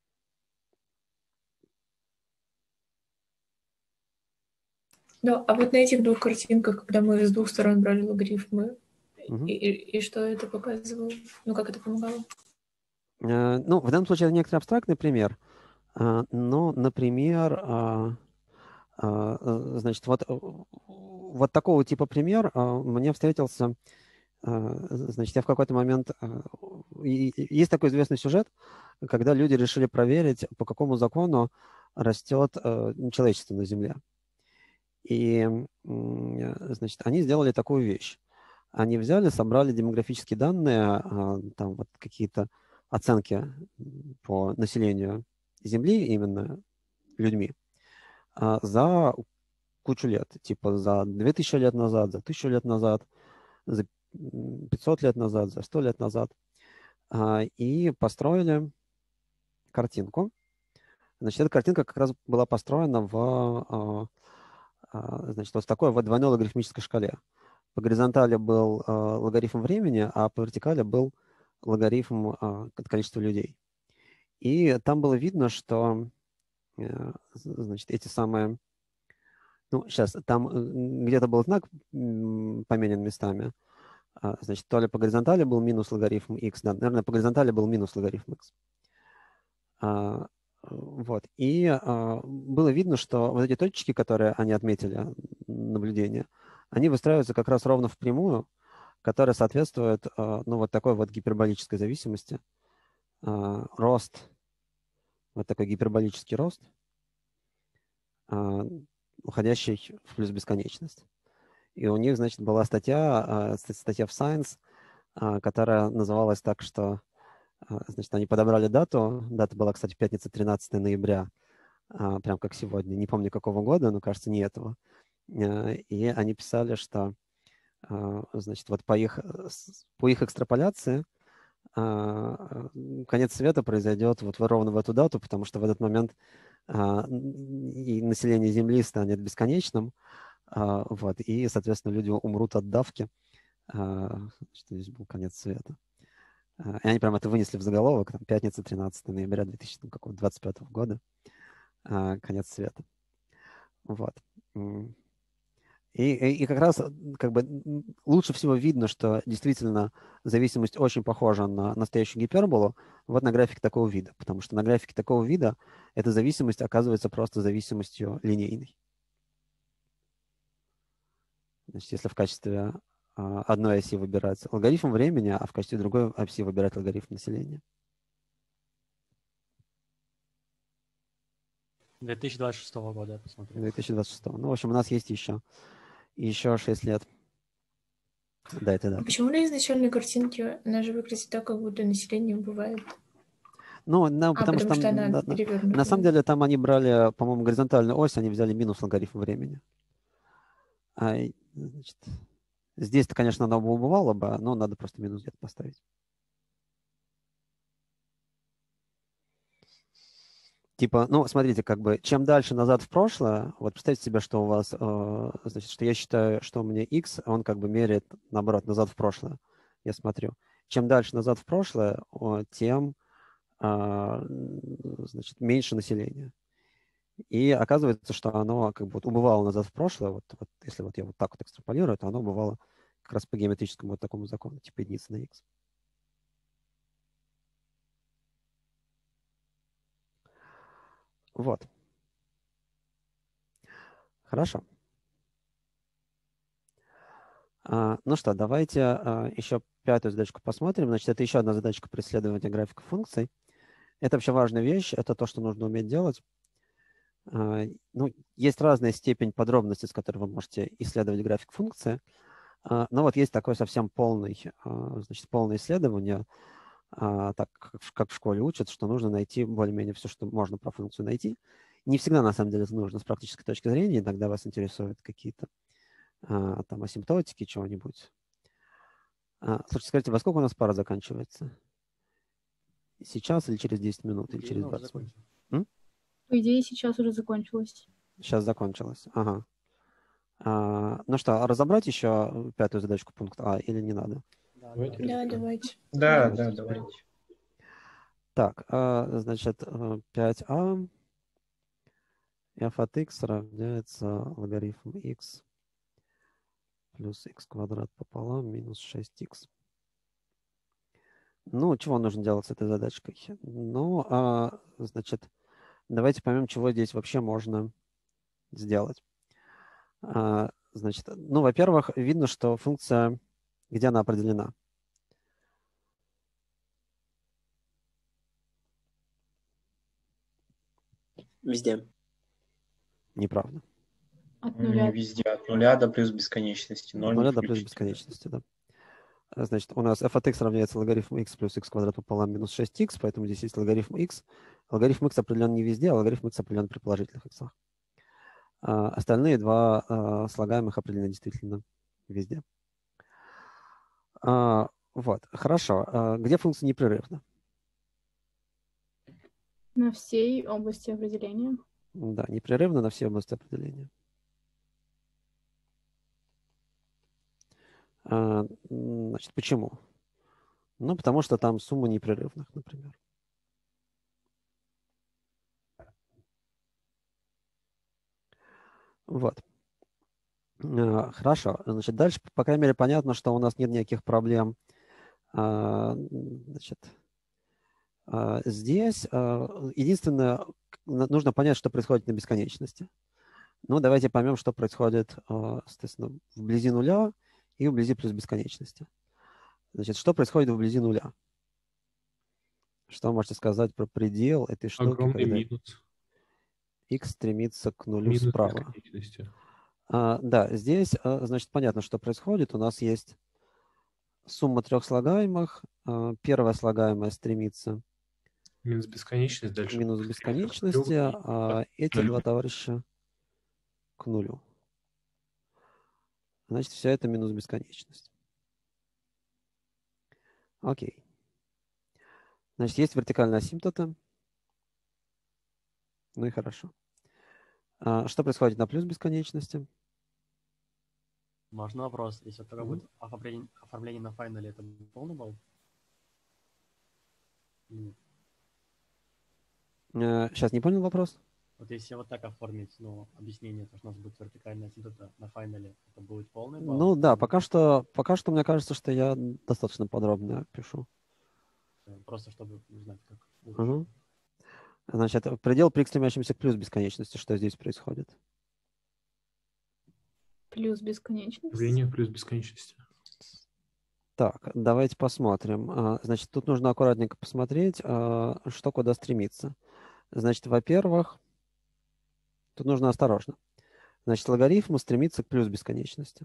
Да, а вот на этих двух картинках, когда мы с двух сторон брали логарифмы, Угу. и, и, и что это показывало? Ну, как это помогало? Э, ну, в данном случае это некоторый абстрактный пример. Uh, ну, например, uh, uh, значит, вот, вот такого типа пример uh, мне встретился, uh, значит, я в какой-то момент, uh, и, и есть такой известный сюжет, когда люди решили проверить, по какому закону растет uh, человечество на Земле. И, значит, они сделали такую вещь. Они взяли, собрали демографические данные, uh, там вот какие-то оценки по населению Земли, именно людьми, за кучу лет. Типа за две тысячи лет назад, за тысячу лет назад, за пятьсот лет назад, за сто лет назад. И построили картинку. Значит, эта картинка как раз была построена в, значит, вот в такой вот двойной логарифмической шкале. По горизонтали был логарифм времени, а по вертикали был логарифм количества людей. И там было видно, что, значит, эти самые... Ну, сейчас, там где-то был знак поменен местами. Значит, то ли по горизонтали был минус логарифм x, да, наверное, по горизонтали был минус логарифм x. Вот. И а, было видно, что вот эти точки, которые они отметили, наблюдения, они выстраиваются как раз ровно впрямую, которая соответствует а, ну, вот такой вот гиперболической зависимости. А, рост, вот такой гиперболический рост, а, уходящий в плюс бесконечность. И у них, значит, была статья, а, статья в Science, а, которая называлась так, что значит, они подобрали дату. Дата была, кстати, пятница, тринадцатое ноября, прям как сегодня. Не помню, какого года, но, кажется, не этого. И они писали, что, значит, вот по их, по их экстраполяции конец света произойдет вот ровно в эту дату, потому что в этот момент и население Земли станет бесконечным, вот, и, соответственно, люди умрут от давки, что здесь был конец света. И они прям это вынесли в заголовок, там, пятница, тринадцатое ноября две тысячи двадцать пятого года, конец света. Вот. И, и, и как раз как бы лучше всего видно, что действительно зависимость очень похожа на настоящую гиперболу вот на графике такого вида, потому что на графике такого вида эта зависимость оказывается просто зависимостью линейной. Значит, если в качестве одной оси выбирать логарифм времени, а в качестве другой оси выбирать логарифм населения. две тысячи двадцать шестого года я посмотрел. две тысячи двадцать шестого. Ну, в общем, у нас есть еще, еще шесть лет до этой даты. А почему на изначальной картинке она же выглядит так, как будто население убывает? Ну, no, а, потому, потому что, что она да, перевернута. На самом деле там они брали, по-моему, горизонтальную ось, они взяли минус логарифм времени. А, значит, здесь-то, конечно, она бы убывала бы, но надо просто минус где-то поставить. Типа, ну, смотрите, как бы, чем дальше назад в прошлое, вот представьте себе, что у вас, э, значит, что я считаю, что у меня x, он как бы меряет, наоборот, назад в прошлое. Я смотрю. Чем дальше назад в прошлое, тем, э, значит, меньше населения. И оказывается, что оно как бы вот убывало назад в прошлое, вот, вот если вот я вот так вот экстраполирую, то оно убывало как раз по геометрическому вот такому закону, типа единицы на x. Вот. Хорошо. А, ну что, давайте а, еще пятую задачку посмотрим. Значит, это еще одна задачка при исследовании графика функций. Это вообще важная вещь, это то, что нужно уметь делать. А, ну, есть разная степень подробности, с которой вы можете исследовать график функции. А, но вот есть такое совсем полный, а, значит, полное исследование, а, так как в школе учат, что нужно найти более-менее все, что можно про функцию найти. Не всегда, на самом деле, это нужно с практической точки зрения. Иногда вас интересуют какие-то а, там асимптотики, чего-нибудь. А, слушайте, скажите, во сколько у нас пара заканчивается? Сейчас или через десять минут, или через двадцать минут? М? По идее, сейчас уже закончилось. Сейчас закончилось. Ага. А, ну что, разобрать еще пятую задачку пункт А или не надо? Давайте. Да, давайте. Да, да, давайте. Так, а, значит, пять а f от x равняется логарифм x плюс x квадрат пополам минус шесть икс. Ну, чего нужно делать с этой задачкой? Ну, а, значит, давайте поймем, чего здесь вообще можно сделать. А, значит, ну, во-первых, видно, что функция, где она определена? Везде. Неправда. От нуля. Не везде, от нуля до плюс бесконечности. От нуля до плюс бесконечности, да. Значит, у нас f от x равняется логарифм x плюс x квадрат пополам минус шесть икс, поэтому здесь есть логарифм x. Логарифм x определен не везде, а логарифм x определен при положительных x. А остальные два а, слагаемых определены действительно везде. А, вот, хорошо. А где функция непрерывна? На всей области определения. Да, непрерывна на всей области определения. А, значит, почему? Ну, потому что там сумма непрерывных, например. Вот. А, хорошо. Значит, дальше, по крайней мере, понятно, что у нас нет никаких проблем, а, значит, Здесь единственное, нужно понять, что происходит на бесконечности. Ну, давайте поймем, что происходит, соответственно, вблизи нуля и вблизи плюс бесконечности. Значит, что происходит вблизи нуля? Что вы можете сказать про предел этой штуки? Огромный Когда минус. x стремится к нулю Минус справа. бесконечности. А, да, здесь, значит, понятно, что происходит. У нас есть сумма трех слагаемых. Первая слагаемая стремится Минус бесконечность, к дальше. минус бесконечности, а эти два товарища к нулю. Значит, все это минус бесконечность. Окей. Значит, есть вертикальная асимптота. Ну и хорошо. А что происходит на плюс бесконечности? Можно вопрос? Если это Мгм. будет оформление, оформление на файнале, это будет полный балл? Или нет? Сейчас не понял вопрос. Вот если вот так оформить, ну, объяснение, то, что у нас будет вертикальная асимптота на файнале, это будет полный балл? Ну да, Или пока что, пока что мне кажется, что я достаточно подробно пишу. просто чтобы узнать, как лучше? Мгм. Значит, предел при x стремящемся к плюс бесконечности. Что здесь происходит? Плюс бесконечность. Явление плюс бесконечности. Так, давайте посмотрим. А, Значит, тут нужно аккуратненько посмотреть, а, что куда стремится. Значит, во-первых, тут нужно осторожно. Значит, логарифм стремится к плюс бесконечности.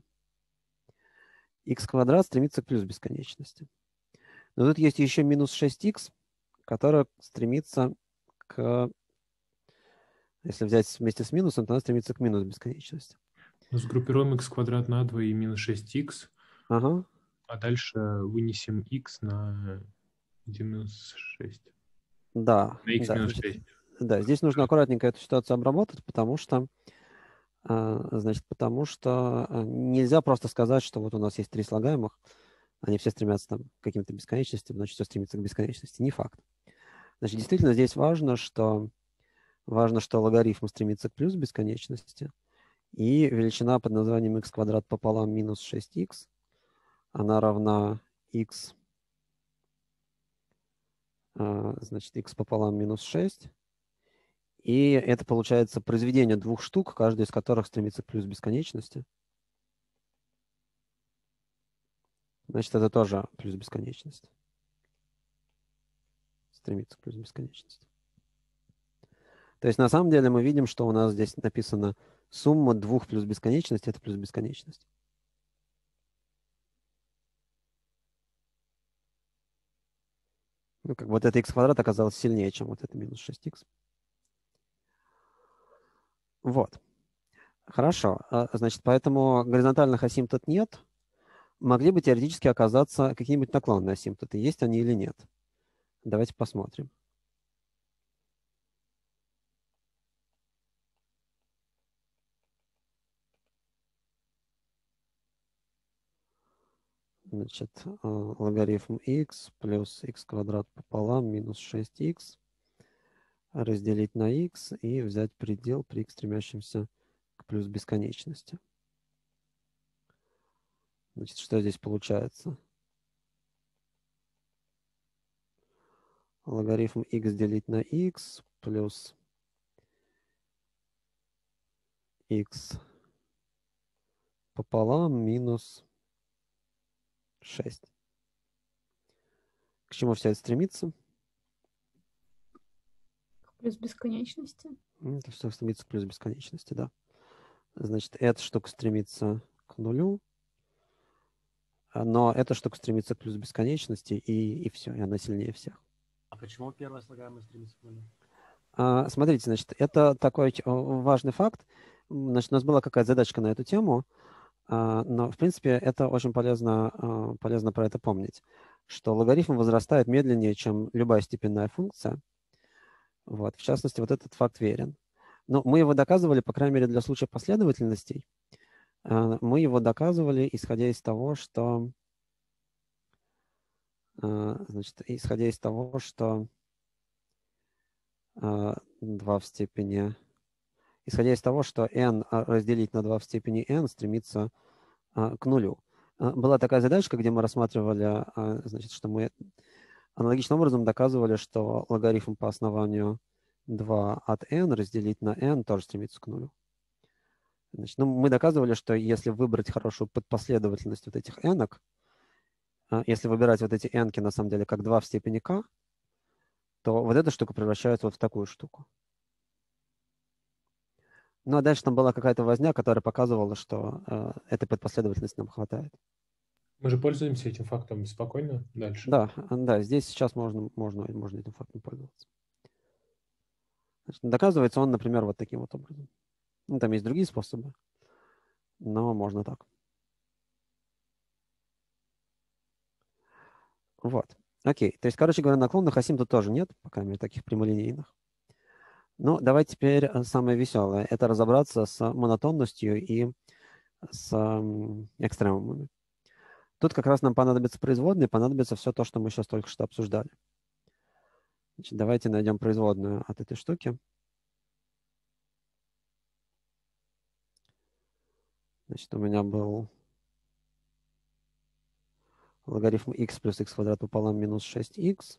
Х квадрат стремится к плюс бесконечности. Но тут есть еще минус шесть икс, которая стремится к... Если взять вместе с минусом, то она стремится к минус бесконечности. Ну, сгруппируем x квадрат на два и минус шесть икс, Ага. а дальше вынесем x на один минус шесть. Да, На x да, минус значит, шесть. да, здесь нужно аккуратненько эту ситуацию обработать, потому что, а, значит, потому что а, нельзя просто сказать, что вот у нас есть три слагаемых, они все стремятся там, к каким-то бесконечностям, значит, все стремится к бесконечности. Не факт. Значит, действительно здесь важно, что, важно, что логарифм стремится к плюс бесконечности, и величина под названием x квадрат пополам минус шесть икс, она равна x, а, значит, x пополам минус шесть. И это получается произведение двух штук, каждая из которых стремится к плюс бесконечности. Значит, это тоже плюс бесконечность. Стремится к плюс бесконечности. То есть на самом деле мы видим, что у нас здесь написано сумма двух плюс бесконечности, это плюс бесконечность. Ну, как бы вот это x квадрат оказалось сильнее, чем вот это минус шесть икс. Вот. Хорошо. Значит, поэтому горизонтальных асимптот нет. Могли бы теоретически оказаться какие-нибудь наклонные асимптоты. Есть они или нет? Давайте посмотрим. Значит, логарифм x плюс x квадрат пополам минус шесть икс разделить на x и взять предел при x стремящемся к плюс бесконечности. Значит, что здесь получается? Логарифм x делить на x плюс x пополам минус шесть. К чему все это стремится? К плюс бесконечности. Это все стремится к плюс бесконечности, да. Значит, эта штука стремится к нулю, но эта штука стремится к плюс бесконечности, и, и все, и она сильнее всех. А почему первая слагаемая стремится к нулю? А, смотрите, значит, это такой важный факт. Значит, у нас была какая-то задачка на эту тему, а, но, в принципе, это очень полезно, а, полезно про это помнить, что логарифм возрастает медленнее, чем любая степенная функция. Вот. В частности, вот этот факт верен. Но мы его доказывали, по крайней мере, для случая последовательностей. А, мы его доказывали, исходя из того, что, а, значит, исходя из того, что два в степени, исходя из того, что n разделить на два в степени n стремится а, к нулю. А, была такая задачка, где мы рассматривали, а, значит, что мы Аналогичным образом доказывали, что логарифм по основанию два от n разделить на n тоже стремится к нулю. Значит, ну, мы доказывали, что если выбрать хорошую подпоследовательность вот этих n-ок, если выбирать вот эти n-ки на самом деле как два в степени k, то вот эта штука превращается вот в такую штуку. Ну, а дальше там была какая-то возня, которая показывала, что э, этой подпоследовательности нам хватает. Мы же пользуемся этим фактом спокойно дальше. Да, да, здесь сейчас можно, можно, можно этим фактом пользоваться. Значит, доказывается он, например, вот таким вот образом. Ну, там есть другие способы, но можно так. Вот. Окей. То есть, короче говоря, наклонных осим тут тоже нет, по крайней мере, таких прямолинейных. Ну, давай теперь самое веселое. Это разобраться с монотонностью и с экстремумами. Тут как раз нам понадобятся производные, понадобится все то, что мы сейчас только что обсуждали. Значит, давайте найдем производную от этой штуки. Значит, у меня был логарифм x плюс x квадрат пополам минус шесть икс.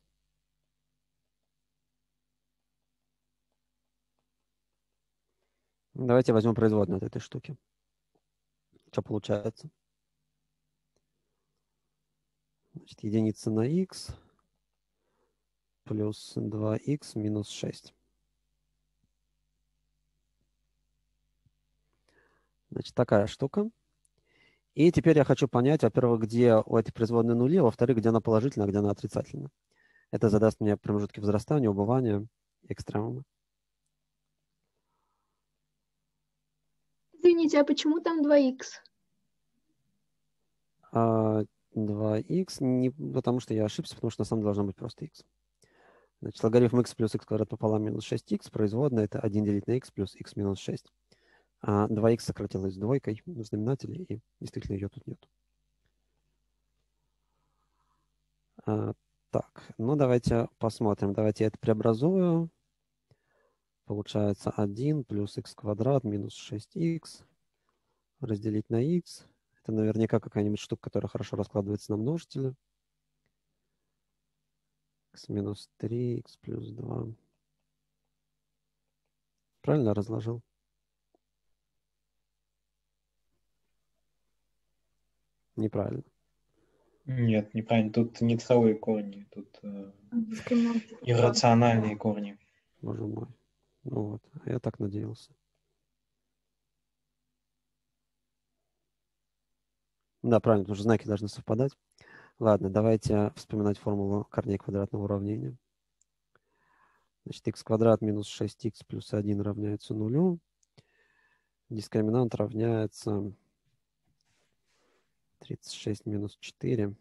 Давайте возьмем производную от этой штуки. Что получается? Значит, единица на x плюс два икс минус шесть. Значит, такая штука. И теперь я хочу понять, во-первых, где у этой производной нули, а во-вторых, где она положительна, а где она отрицательна. Это задаст мне промежутки возрастания, убывания, экстремумы. Извините, а почему там два икс? А два икс, не потому что я ошибся, потому что на самом деле должно быть просто x. Значит, логарифм x плюс x квадрат пополам минус шесть икс, производная это один делить на x плюс x минус шесть. А два икс сократилось с двойкой в знаменателе, и действительно ее тут нет. А, так, ну давайте посмотрим. Давайте я это преобразую. Получается один плюс x квадрат минус шесть икс разделить на x. Это наверняка какая-нибудь штука, которая хорошо раскладывается на множители. X минус три, x плюс два. Правильно разложил? Неправильно. Нет, неправильно. Тут не целые корни, тут э, Дискриминация. иррациональные корни. Боже мой. Ну вот, я так надеялся. Да, правильно, потому что знаки должны совпадать. Ладно, давайте вспоминать формулу корней квадратного уравнения. Значит, x квадрат минус шесть икс плюс один равняется нулю. Дискриминант равняется тридцать шесть минус четыре.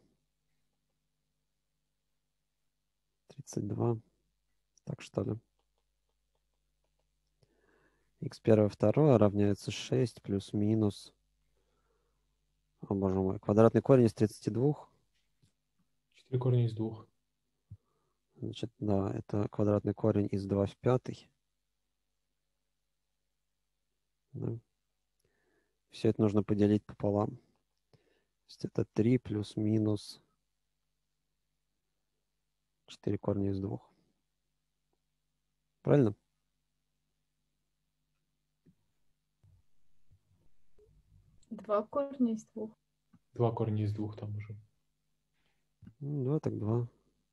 тридцать два. Так что ли? Х первое, второе равняется шесть плюс минус. О, боже мой. Квадратный корень из тридцати двух. четыре корня из двух. Значит, да, это квадратный корень из два в пятый. Да. Все это нужно поделить пополам. То есть это три плюс минус четыре корня из двух. Правильно? Два корня из двух. Два корня из двух там уже. Ну, два так два.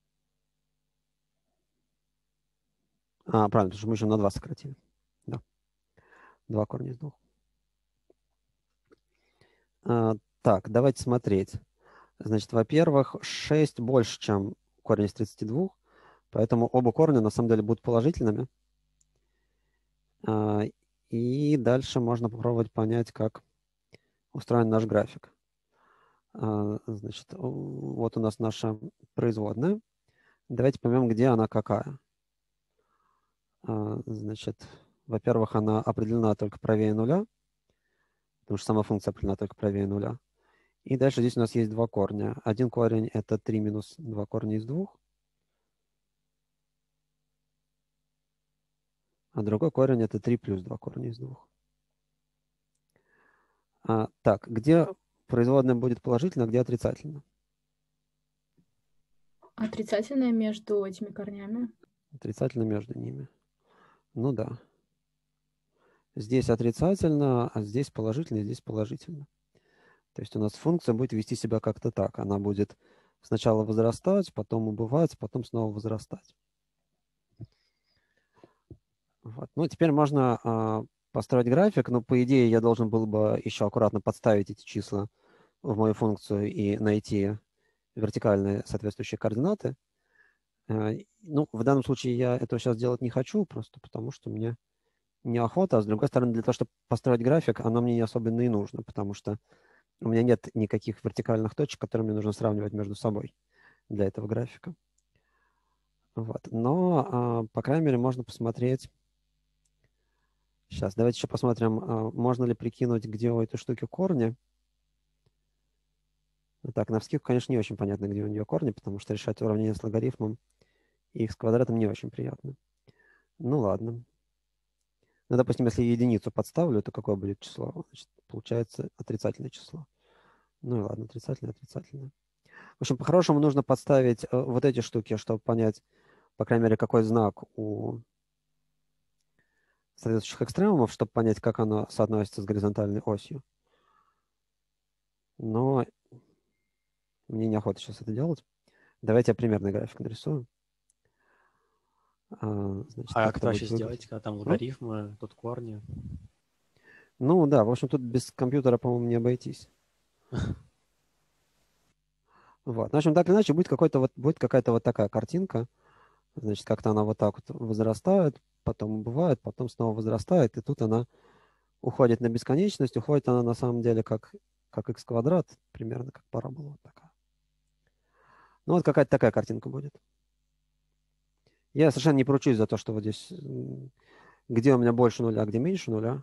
А, правильно, потому что мы еще на два сократили. Да. Два корня из двух. А, так, давайте смотреть. Значит, во-первых, шесть больше, чем корень из тридцати двух, поэтому оба корня на самом деле будут положительными. А, и дальше можно попробовать понять, как устроен наш график. А, значит, вот у нас наша производная. Давайте поймем, где она какая. А, значит, во-первых, она определена только правее нуля, потому что сама функция определена только правее нуля. И дальше здесь у нас есть два корня. Один корень – это три минус два корня из двух. А другой корень – это три плюс два корня из двух. А, так, где производная будет положительно, а где отрицательно? Отрицательное между этими корнями. Отрицательно между ними. Ну да. Здесь отрицательно, а здесь положительно, и здесь положительно. То есть у нас функция будет вести себя как-то так. Она будет сначала возрастать, потом убывать, потом снова возрастать. Вот. Ну, теперь можно а, построить график, но по идее я должен был бы еще аккуратно подставить эти числа в мою функцию и найти вертикальные соответствующие координаты. А, ну, в данном случае я этого сейчас делать не хочу, просто потому что мне неохота. А с другой стороны, для того, чтобы построить график, оно мне не особенно и нужно, потому что у меня нет никаких вертикальных точек, которые мне нужно сравнивать между собой для этого графика. Вот. Но, а, по крайней мере, можно посмотреть. Сейчас, давайте еще посмотрим, а, можно ли прикинуть, где у этой штуки корни. Ну, так, навскидку, конечно, не очень понятно, где у нее корни, потому что решать уравнение с логарифмом и x квадратом не очень приятно. Ну, ладно. Ну, допустим, если я единицу подставлю, то какое будет число? Значит, получается отрицательное число. Ну и ладно, отрицательное, отрицательное. В общем, по-хорошему нужно подставить э, вот эти штуки, чтобы понять, по крайней мере, какой знак у соответствующих экстремумов, чтобы понять, как оно соотносится с горизонтальной осью. Но мне неохота сейчас это делать. Давайте я примерный график нарисую. А, значит, А как как это это вообще будет выглядеть? сделать, когда там М? логарифмы, тут корни? Ну да, в общем, тут без компьютера, по-моему, не обойтись. Вот. В общем, так или иначе, будет, какой-то вот, будет какая-то вот такая картинка. Значит, как-то она вот так вот возрастает, потом убывает, потом снова возрастает, и тут она уходит на бесконечность. Уходит она на самом деле как, как x квадрат, примерно как парабола вот такая. Ну вот какая-то такая картинка будет. Я совершенно не поручусь за то, что вот здесь, м, где у меня больше нуля, а где меньше нуля.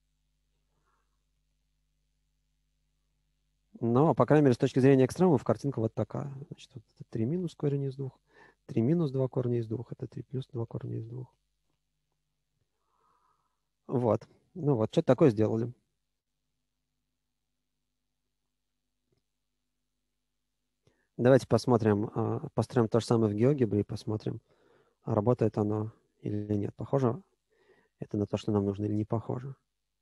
Но, по крайней мере, с точки зрения экстремумов, картинка вот такая. Значит, вот это три минус корень из двух, три минус два корня из двух, это три плюс два корня из двух. Вот. Ну вот, что-то такое сделали. Давайте посмотрим, а, построим то же самое в GeoGebra и посмотрим, работает оно или нет. Похоже это на то, что нам нужно, или не похоже.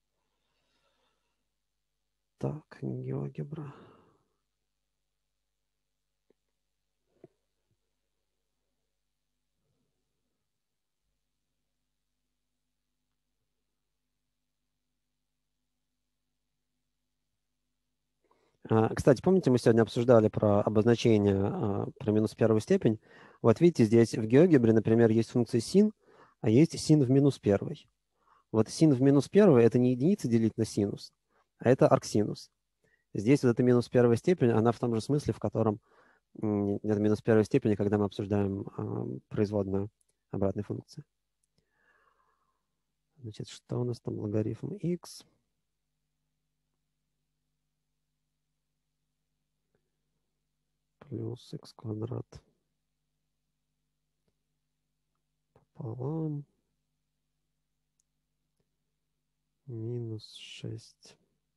Так, GeoGebra. А, Кстати, помните, мы сегодня обсуждали про обозначение, а, про минус первую степень? Вот видите, здесь в GeoGebra, например, есть функция sin, а есть sin в минус первой. Вот sin в минус первой — это не единица делить на синус, а это арксинус. Здесь вот эта минус первая степень, она в том же смысле, в котором м, это минус первой степени, когда мы обсуждаем а, производную обратной функции. Значит, что у нас там? Логарифм x. Плюс x квадрат пополам минус шесть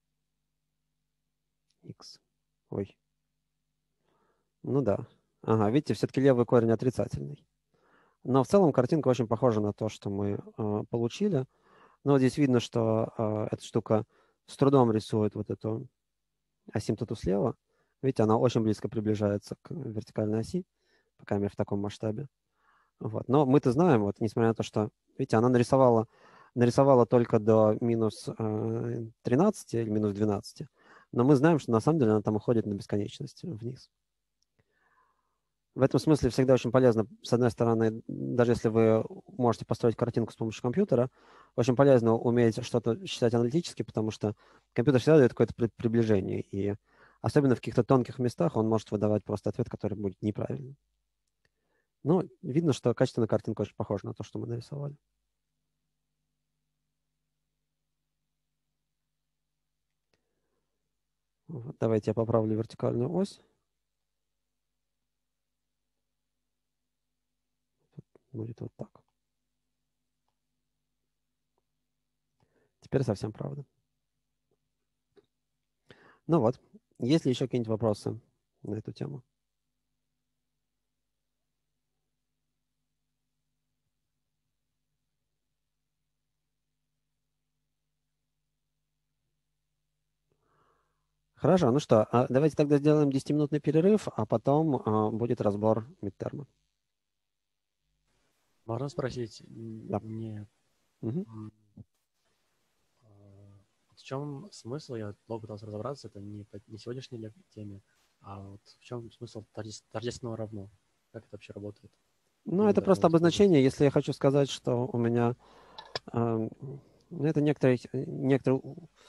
икс. Ой. Ну да. Ага, видите, все-таки левый корень отрицательный. Но в целом картинка очень похожа на то, что мы э, получили. Но вот здесь видно, что э, эта штука с трудом рисует вот эту асимптоту слева. Видите, она очень близко приближается к вертикальной оси, по крайней мере, в таком масштабе. Вот. Но мы-то знаем, вот, несмотря на то, что, видите, она нарисовала, нарисовала только до минус э, тринадцати или минус двенадцати, но мы знаем, что на самом деле она там уходит на бесконечность вниз. В этом смысле всегда очень полезно, с одной стороны, даже если вы можете построить картинку с помощью компьютера, очень полезно уметь что-то считать аналитически, потому что компьютер всегда дает какое-то приближение, и особенно в каких-то тонких местах он может выдавать просто ответ, который будет неправильным. Ну, видно, что качественная картинка очень похожа на то, что мы нарисовали. Вот, давайте я поправлю вертикальную ось. Будет вот так. Теперь совсем правда. Ну вот, есть ли еще какие-нибудь вопросы на эту тему? Хорошо, ну что, а давайте тогда сделаем десятиминутный перерыв, а потом а, будет разбор мидтерма. Можно спросить? Да. Не, Угу. м, а, в чем смысл? Я долго пытался разобраться, это не, по- не сегодняшней лек- теме, а вот в чем смысл тожде- тождественного равно? Как это вообще работает? Ну, Где мы это должны просто его использовать? обозначение. Если я хочу сказать, что у меня... а, ну, это некоторый, некоторый...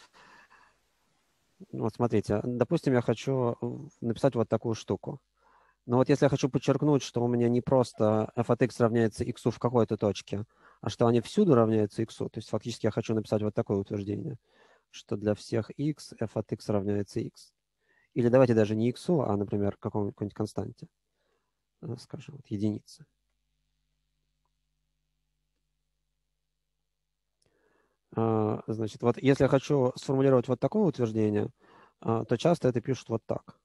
Вот смотрите, допустим, я хочу написать вот такую штуку. Но вот если я хочу подчеркнуть, что у меня не просто f от x равняется x в какой-то точке, а что они всюду равняются x, то есть фактически я хочу написать вот такое утверждение, что для всех x f от x равняется x. Или давайте даже не x, а, например, какому-нибудь константе, э, скажем, вот единице. А, Значит, вот если я хочу сформулировать вот такое утверждение, а, то часто это пишут вот так.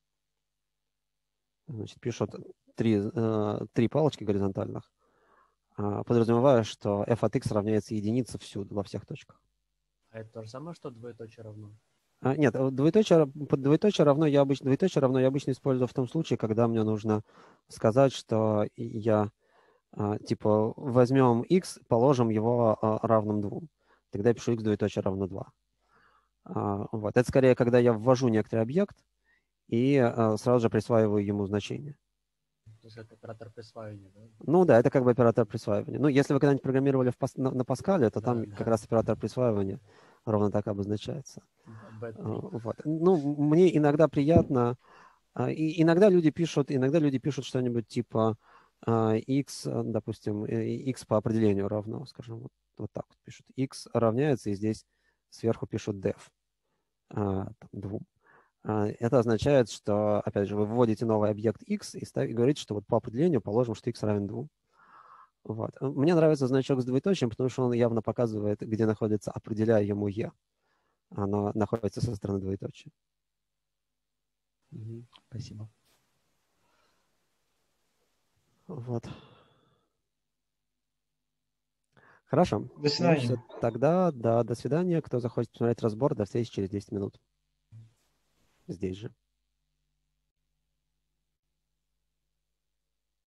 Значит, пишут три, э, три палочки горизонтальных, а, подразумевая, что f от x равняется единице всюду, во всех точках. А это то же самое, что двоеточие равно? А, Нет, э, двоеточие, под двоеточие равно я обычно, двоеточие равно я обычно использую в том случае, когда мне нужно сказать, что я, а, типа, возьмем x, положим его а, равным двум. Тогда я пишу x двоеточие равно два. А, Вот. Это скорее, когда я ввожу некоторый объект и а, сразу же присваиваю ему значение. То есть это оператор присваивания, да? Ну да, это как бы оператор присваивания. Ну, если вы когда-нибудь программировали в Пас- на, на Паскале, то Да, там да. как раз оператор присваивания ровно так обозначается. бэ три. А, Вот. Ну, мне иногда приятно, а, и иногда люди пишут, иногда люди пишут что-нибудь типа а, x, а, допустим, э, x по определению равно, скажем, вот, вот так вот пишут. X равняется, и здесь сверху пишут def, а, там, двум. А, Это означает, что, опять же, вы вводите новый объект x и, став- и говорите, что вот по определению положим, что x равен двум. Вот. Мне нравится значок с двоеточием, потому что он явно показывает, где находится определяемое e. Оно находится со стороны двоеточия. Мгм. Спасибо. Вот. Хорошо. До Ну свидания. все, тогда да, до свидания. Кто захочет посмотреть разбор, до встречи через десять минут. Здесь же.